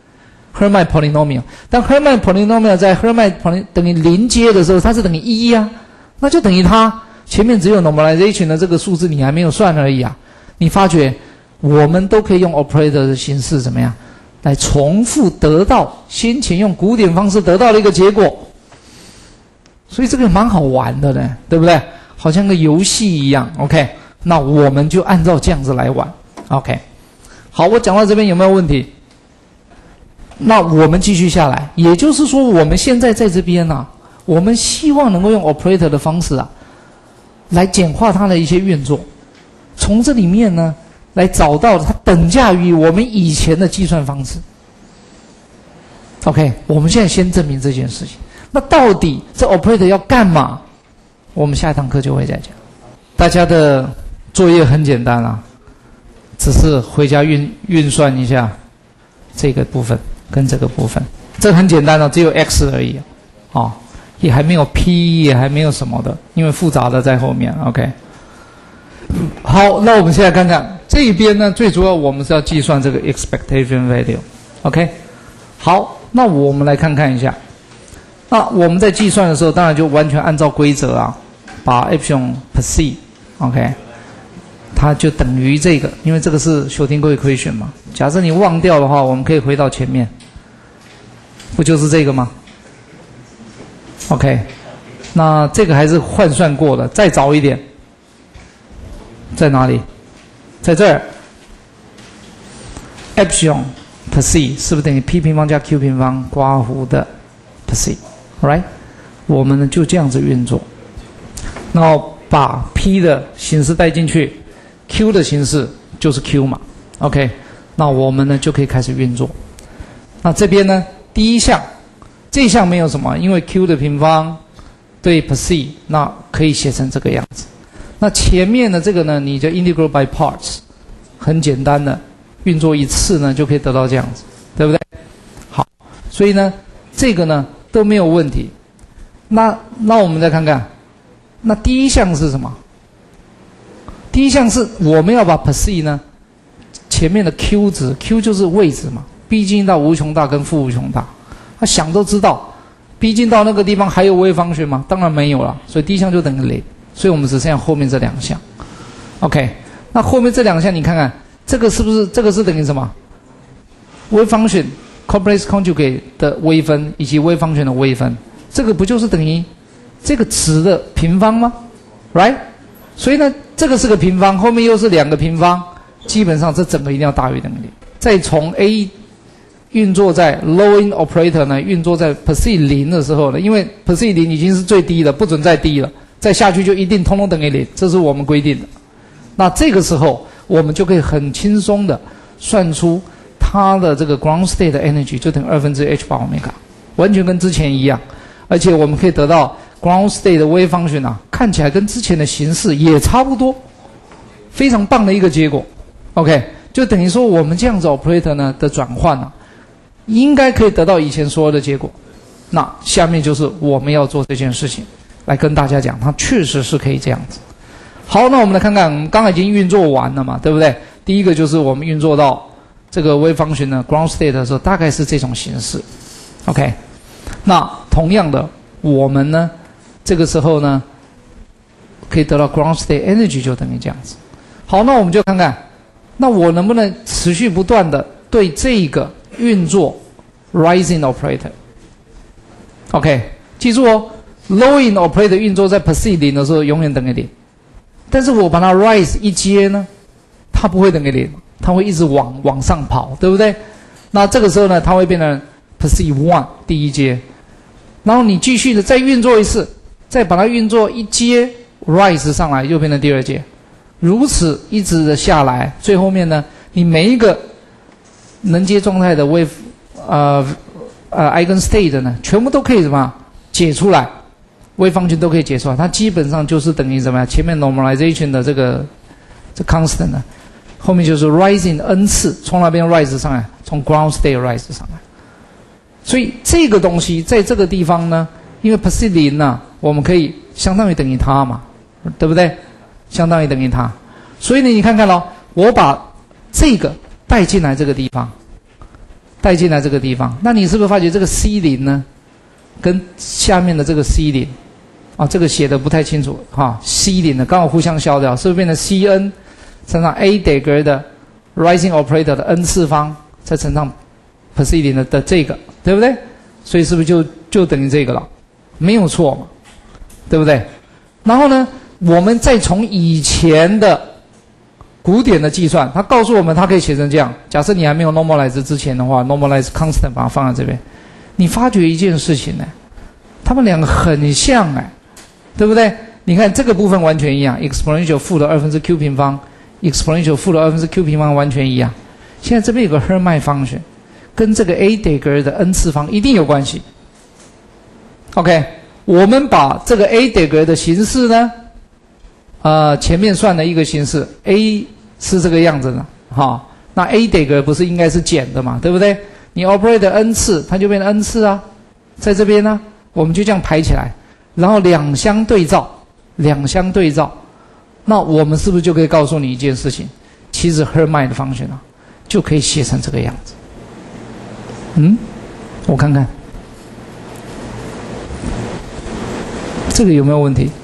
S1: Hermite polynomial。当 Hermite polynomial 在 Hermite poly 等于零阶的时候，它是等于一啊，那就等于它前面只有 normalization 的这个数字你还没有算而已啊。你发觉我们都可以用 operator 的形式怎么样来重复得到先前用古典方式得到的一个结果，所以这个蛮好玩的呢，对不对？好像个游戏一样 ，OK？ 那我们就按照这样子来玩 ，OK？ 好，我讲到这边有没有问题？那我们继续下来，也就是说，我们现在在这边呢、啊，我们希望能够用 operator 的方式啊，来简化它的一些运作，从这里面呢，来找到它等价于我们以前的计算方式。OK， 我们现在先证明这件事情。那到底这 operator 要干嘛？我们下一堂课就会再讲。大家的作业很简单啊，只是回家运运算一下这个部分跟这个部分，这很简单的、啊，只有 x 而已，哦，也还没有 p， 也还没有什么的，因为复杂的在后面。OK， 好，那我们现在看看这一边呢，最主要我们是要计算这个 expectation value。OK， 好，那我们来看看一下。那我们在计算的时候，当然就完全按照规则啊，把 epsilon per c，OK， 它就等于这个，因为这个是休廷格 equation 嘛。假设你忘掉的话，我们可以回到前面，不就是这个吗 ？OK， 那这个还是换算过的，再早一点，在哪里？在这儿 ，epsilon per c 是不是等于 p 平方加 q 平方刮弧的 per c？Right， 我们呢就这样子运作，然后把 p 的形式带进去 ，q 的形式就是 q 嘛 ，OK， 那我们呢就可以开始运作。那这边呢，第一项，这项没有什么，因为 q 的平方对 per c， 那可以写成这个样子。那前面的这个呢，你就 integral by parts， 很简单的运作一次呢就可以得到这样子，对不对？好，所以呢，这个呢。都没有问题。那那我们再看看，那第一项是什么？第一项是我们要把 per c 呢前面的 q 值 ，q 就是位置嘛，逼近到无穷大跟负无穷大。他想都知道，逼近到那个地方还有微方旋吗？当然没有了，所以第一项就等于零。所以我们只剩下后面这两项。OK， 那后面这两项你看看，这个是不是这个是等于什么？微方旋。complex conjugate 的微分以及微方旋的微分，这个不就是等于这个值的平方吗 ？Right？ 所以呢，这个是个平方，后面又是两个平方，基本上这整个一定要大于等于零。再从 A 运作在 lowering operator 呢，运作在 per c 零的时候呢，因为 per c 零已经是最低了，不准再低了，再下去就一定通通等于零，这是我们规定的。那这个时候我们就可以很轻松的算出。它的这个 ground state 的 energy 就等于二分之 h bar omega， 完全跟之前一样，而且我们可以得到 ground state 的微方旋啊，看起来跟之前的形式也差不多，非常棒的一个结果。OK， 就等于说我们这样子 operator 呢的转换啊，应该可以得到以前所有的结果。那下面就是我们要做这件事情，来跟大家讲，它确实是可以这样子。好，那我们来看看，我们刚才已经运作完了嘛，对不对？第一个就是我们运作到。这个微方旋呢 ground state 的时候大概是这种形式 ，OK。那同样的，我们呢这个时候呢可以得到 ground state energy 就等于这样子。好，那我们就看看，那我能不能持续不断的对这个运作 rising operator。OK， 记住哦 ，lowering operator 运作在 per c 零的时候永远等于零，但是我把它 rise 一阶呢，它不会等于零。它会一直往往上跑，对不对？那这个时候呢，它会变成 per c one 第一阶，然后你继续的再运作一次，再把它运作一阶 rise 上来，又变成第二阶，如此一直的下来，最后面呢，你每一个能阶状态的 wave 呃呃 eigen state 呢，全部都可以什么解出来，微方旋都可以解出来，它基本上就是等于什么呀？前面 normalization 的这个这 constant 呢？后面就是 rising n 次，从那边 rise 上来，从 ground state rise 上来。所以这个东西在这个地方呢，因为 per c 零呢，我们可以相当于等于它嘛，对不对？相当于等于它。所以呢，你看看咯，我把这个带进来这个地方， 带进来这个地方。那你是不是发觉这个 C 零呢，跟下面的这个 C 零啊，这个写的不太清楚哈 ，C 零的刚好互相消掉，是不是变成 C n 乘上 A 得格的 rising operator 的 n 次方，再乘上 proceeding 的的这个，对不对？所以是不是就就等于这个了？没有错嘛，对不对？然后呢，我们再从以前的古典的计算，它告诉我们它可以写成这样。假设你还没有 normalize 之前的话 ，normalize constant 把它放在这边，你发觉一件事情呢，它们两个很像哎，对不对？你看这个部分完全一样 ，exponential 负的二分之 q 平方 ，exponential 负的二分之 q 平方完全一样。现在这边有个 Hermite function， 跟这个 A 得格的 n 次方一定有关系。OK， 我们把这个 A 得格的形式呢，呃，前面算的一个形式 A 是这个样子的，哈，那 A 得格不是应该是减的嘛，对不对？你 operate n 次，它就变成 n 次啊，在这边呢，我们就这样排起来，然后两相对照，两相对照，那我们是不是就可以告诉你一件事情？其实 Hermite 的function啊，就可以写成这个样子。嗯，我看看。这个有没有问题？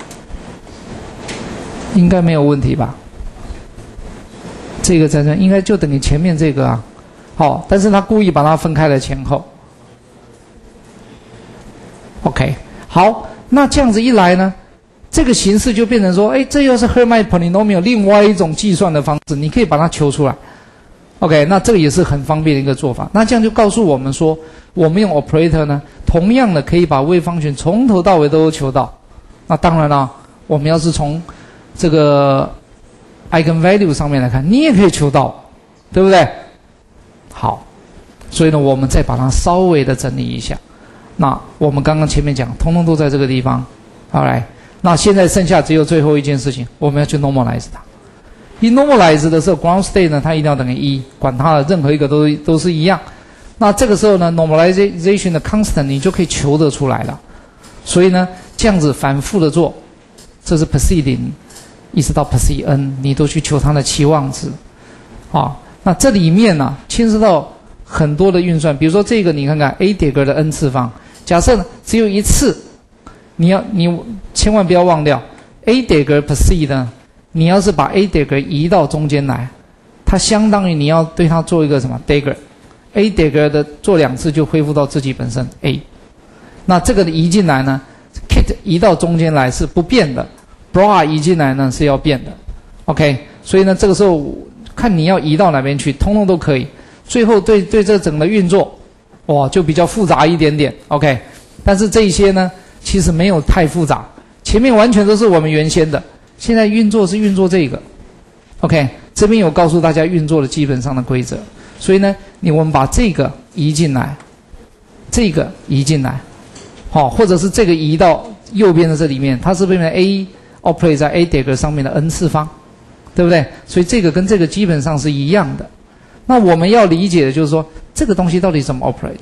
S1: 应该没有问题吧？这个在这应该就等于前面这个啊。好，但是他故意把它分开了前后。OK， 好，那这样子一来呢，这个形式就变成说，哎，这又是 Hermite polynomial 另外一种计算的方式，你可以把它求出来。OK， 那这个也是很方便的一个做法。那这样就告诉我们说，我们用 operator 呢，同样的可以把 wave function 从头到尾都求到。那当然了，我们要是从这个 eigenvalue 上面来看，你也可以求到，对不对？好，所以呢，我们再把它稍微的整理一下。那我们刚刚前面讲，通通都在这个地方。好来，那现在剩下只有最后一件事情，我们要去 normalize 它。一 normalize 的时候 ，ground state 呢，它一定要等于一，管它的任何一个都都是一样。那这个时候呢 ，normalization 的 constant 你就可以求得出来了。所以呢，这样子反复的做，这是 percent 零，一直到 percent n， 你都去求它的期望值。啊，那这里面呢、啊，牵涉到很多的运算，比如说这个，你看看 A 得格的 n 次方，假设只有一次，你要你千万不要忘掉 A 得格 percent 呢。你要是把 A 得格移到中间来，它相当于你要对它做一个什么 dagger，A 得格的做两次就恢复到自己本身 A。那这个移进来呢 ，kit 移到中间来是不变的 ，bra 移进来呢是要变的。OK， 所以呢这个时候看你要移到哪边去，通通都可以。最后对对这整个运作，哇就比较复杂一点点。OK， 但是这一些呢其实没有太复杂，前面完全都是我们原先的。现在运作是运作这个 ，OK， 这边有告诉大家运作的基本上的规则，所以呢，你我们把这个移进来，这个移进来，好、哦，或者是这个移到右边的这里面，它是变成 A operate 在 A 得格上面的 n 次方，对不对？所以这个跟这个基本上是一样的。那我们要理解的就是说，这个东西到底怎么 operate？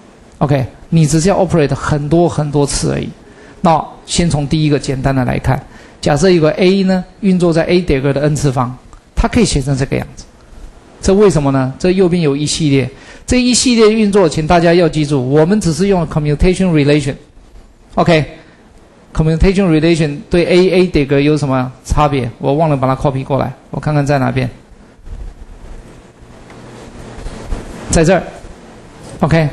S1: OK， 你只是要 operate 很多很多次而已。那先从第一个简单的来看。假设一个 A 呢运作在 A 得格的 n 次方，它可以写成这个样子。这为什么呢？这右边有一系列，这一系列运作，请大家要记住，我们只是用 commutation relation。OK，commutation relation 对 A A 得格有什么差别？我忘了把它 copy 过来，我看看在哪边。在这儿。OK，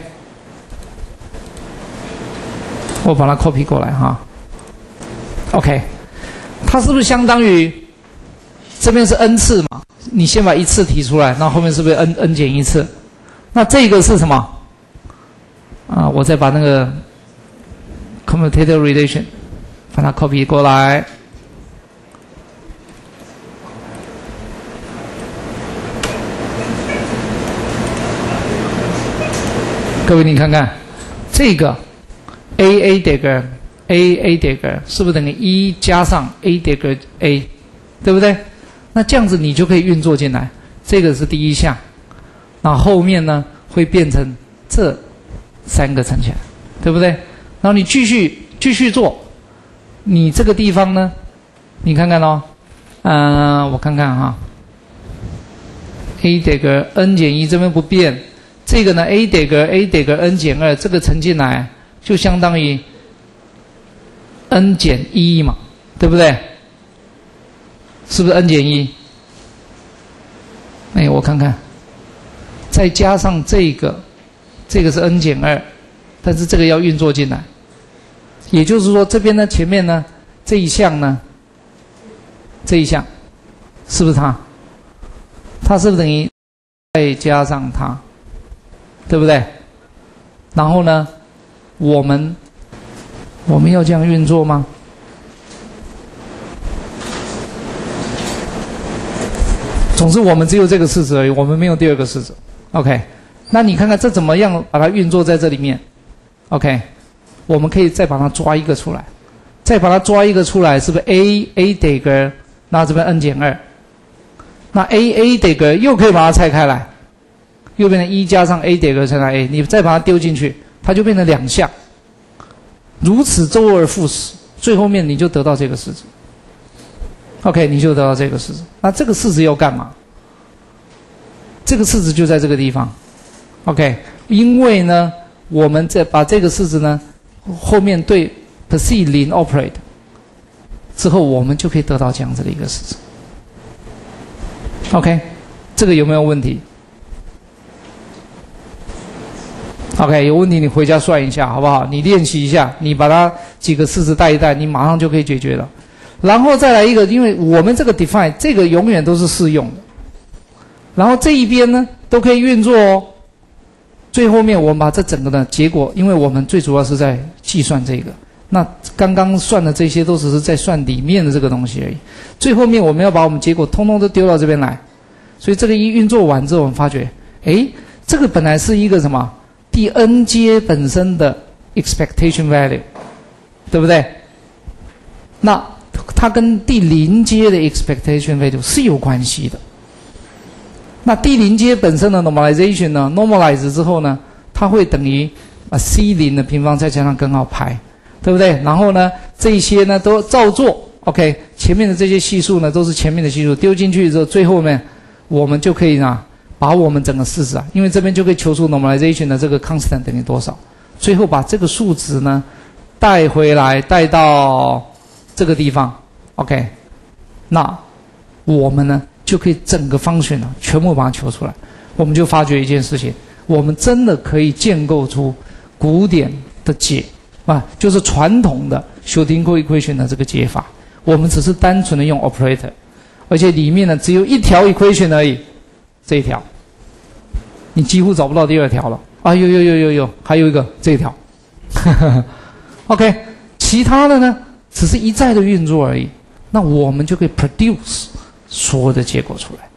S1: 我把它 copy 过来哈。OK。它是不是相当于这边是 n 次嘛？你先把一次提出来，那后面是不是 n n 减一次？那这个是什么？啊，我再把那个 commutative relation 把它 copy 过来。各位，你看看这个 A A 得格。A A 得格是不是等于一加上 A 得格 A， 对不对？那这样子你就可以运作进来，这个是第一项。那后面呢会变成这三个乘起来，对不对？然后你继续继续做，你这个地方呢，你看看哦，嗯、呃，我看看哈 ，A 得格 n 减一这边不变， 这个呢 a 得个 a 得个 n 减二，这个乘进来就相当于 n 减一嘛，对不对？是不是 n 减一？哎，我看看，再加上这个，这个是 n 减二，但是这个要运作进来，也就是说这边呢前面呢这一项呢，这一项是不是它？它是不是等于再加上它，对不对？然后呢，我们我们要这样运作吗？总之我们只有这个式子而已，我们没有第二个式子。OK， 那你看看这怎么样把它运作在这里面 ？OK， 我们可以再把它抓一个出来，再把它抓一个出来，是不是 a a 得个，那这边 n 减二，那 a a 得个又可以把它拆开来，又变成一加上 a 得个乘上 a， 你再把它丢进去，它就变成两项，如此周而复始，最后面你就得到这个式子。OK， 你就得到这个式子。那这个式子要干嘛？这个式子就在这个地方。OK， 因为呢，我们再把这个式子呢，后面对 perceive 零 operate 之后，我们就可以得到这样子的一个式子。OK， 这个有没有问题 ？OK， 有问题你回家算一下好不好？你练习一下，你把它几个式子带一带，你马上就可以解决了。然后再来一个，因为我们这个 define 这个永远都是适用的，然后这一边呢都可以运作哦。最后面我们把这整个的结果，因为我们最主要是在计算这个，那刚刚算的这些都只是在算里面的这个东西而已。最后面我们要把我们结果通通都丢到这边来，所以这个一运作完之后，我们发觉，诶，这个本来是一个什么第 n 阶本身的 expectation value， 对不对？那它跟第零阶的 expectation value 是有关系的。那第零阶本身的 normalization 呢 ，normalize 之后呢，它会等于啊 c 零的平方再加上根号派，对不对？然后呢，这一些呢都照做 ，OK， 前面的这些系数呢都是前面的系数，丢进去之后，最后面我们就可以呢把我们整个式子啊，因为这边就可以求出 normalization 的这个 constant 等于多少，最后把这个数值呢带回来，带到这个地方 ，OK， 那我们呢就可以整个function呢全部把它求出来，我们就发觉一件事情，我们真的可以建构出古典的解啊，就是传统的 Schrödinger equation 的这个解法，我们只是单纯的用 operator， 而且里面呢只有一条 equation 而已，这一条，你几乎找不到第二条了啊，有有有有有，还有一个这一条，OK， 其他的呢？只是一再的运作而已，那我们就可以 produce 所有的结果出来。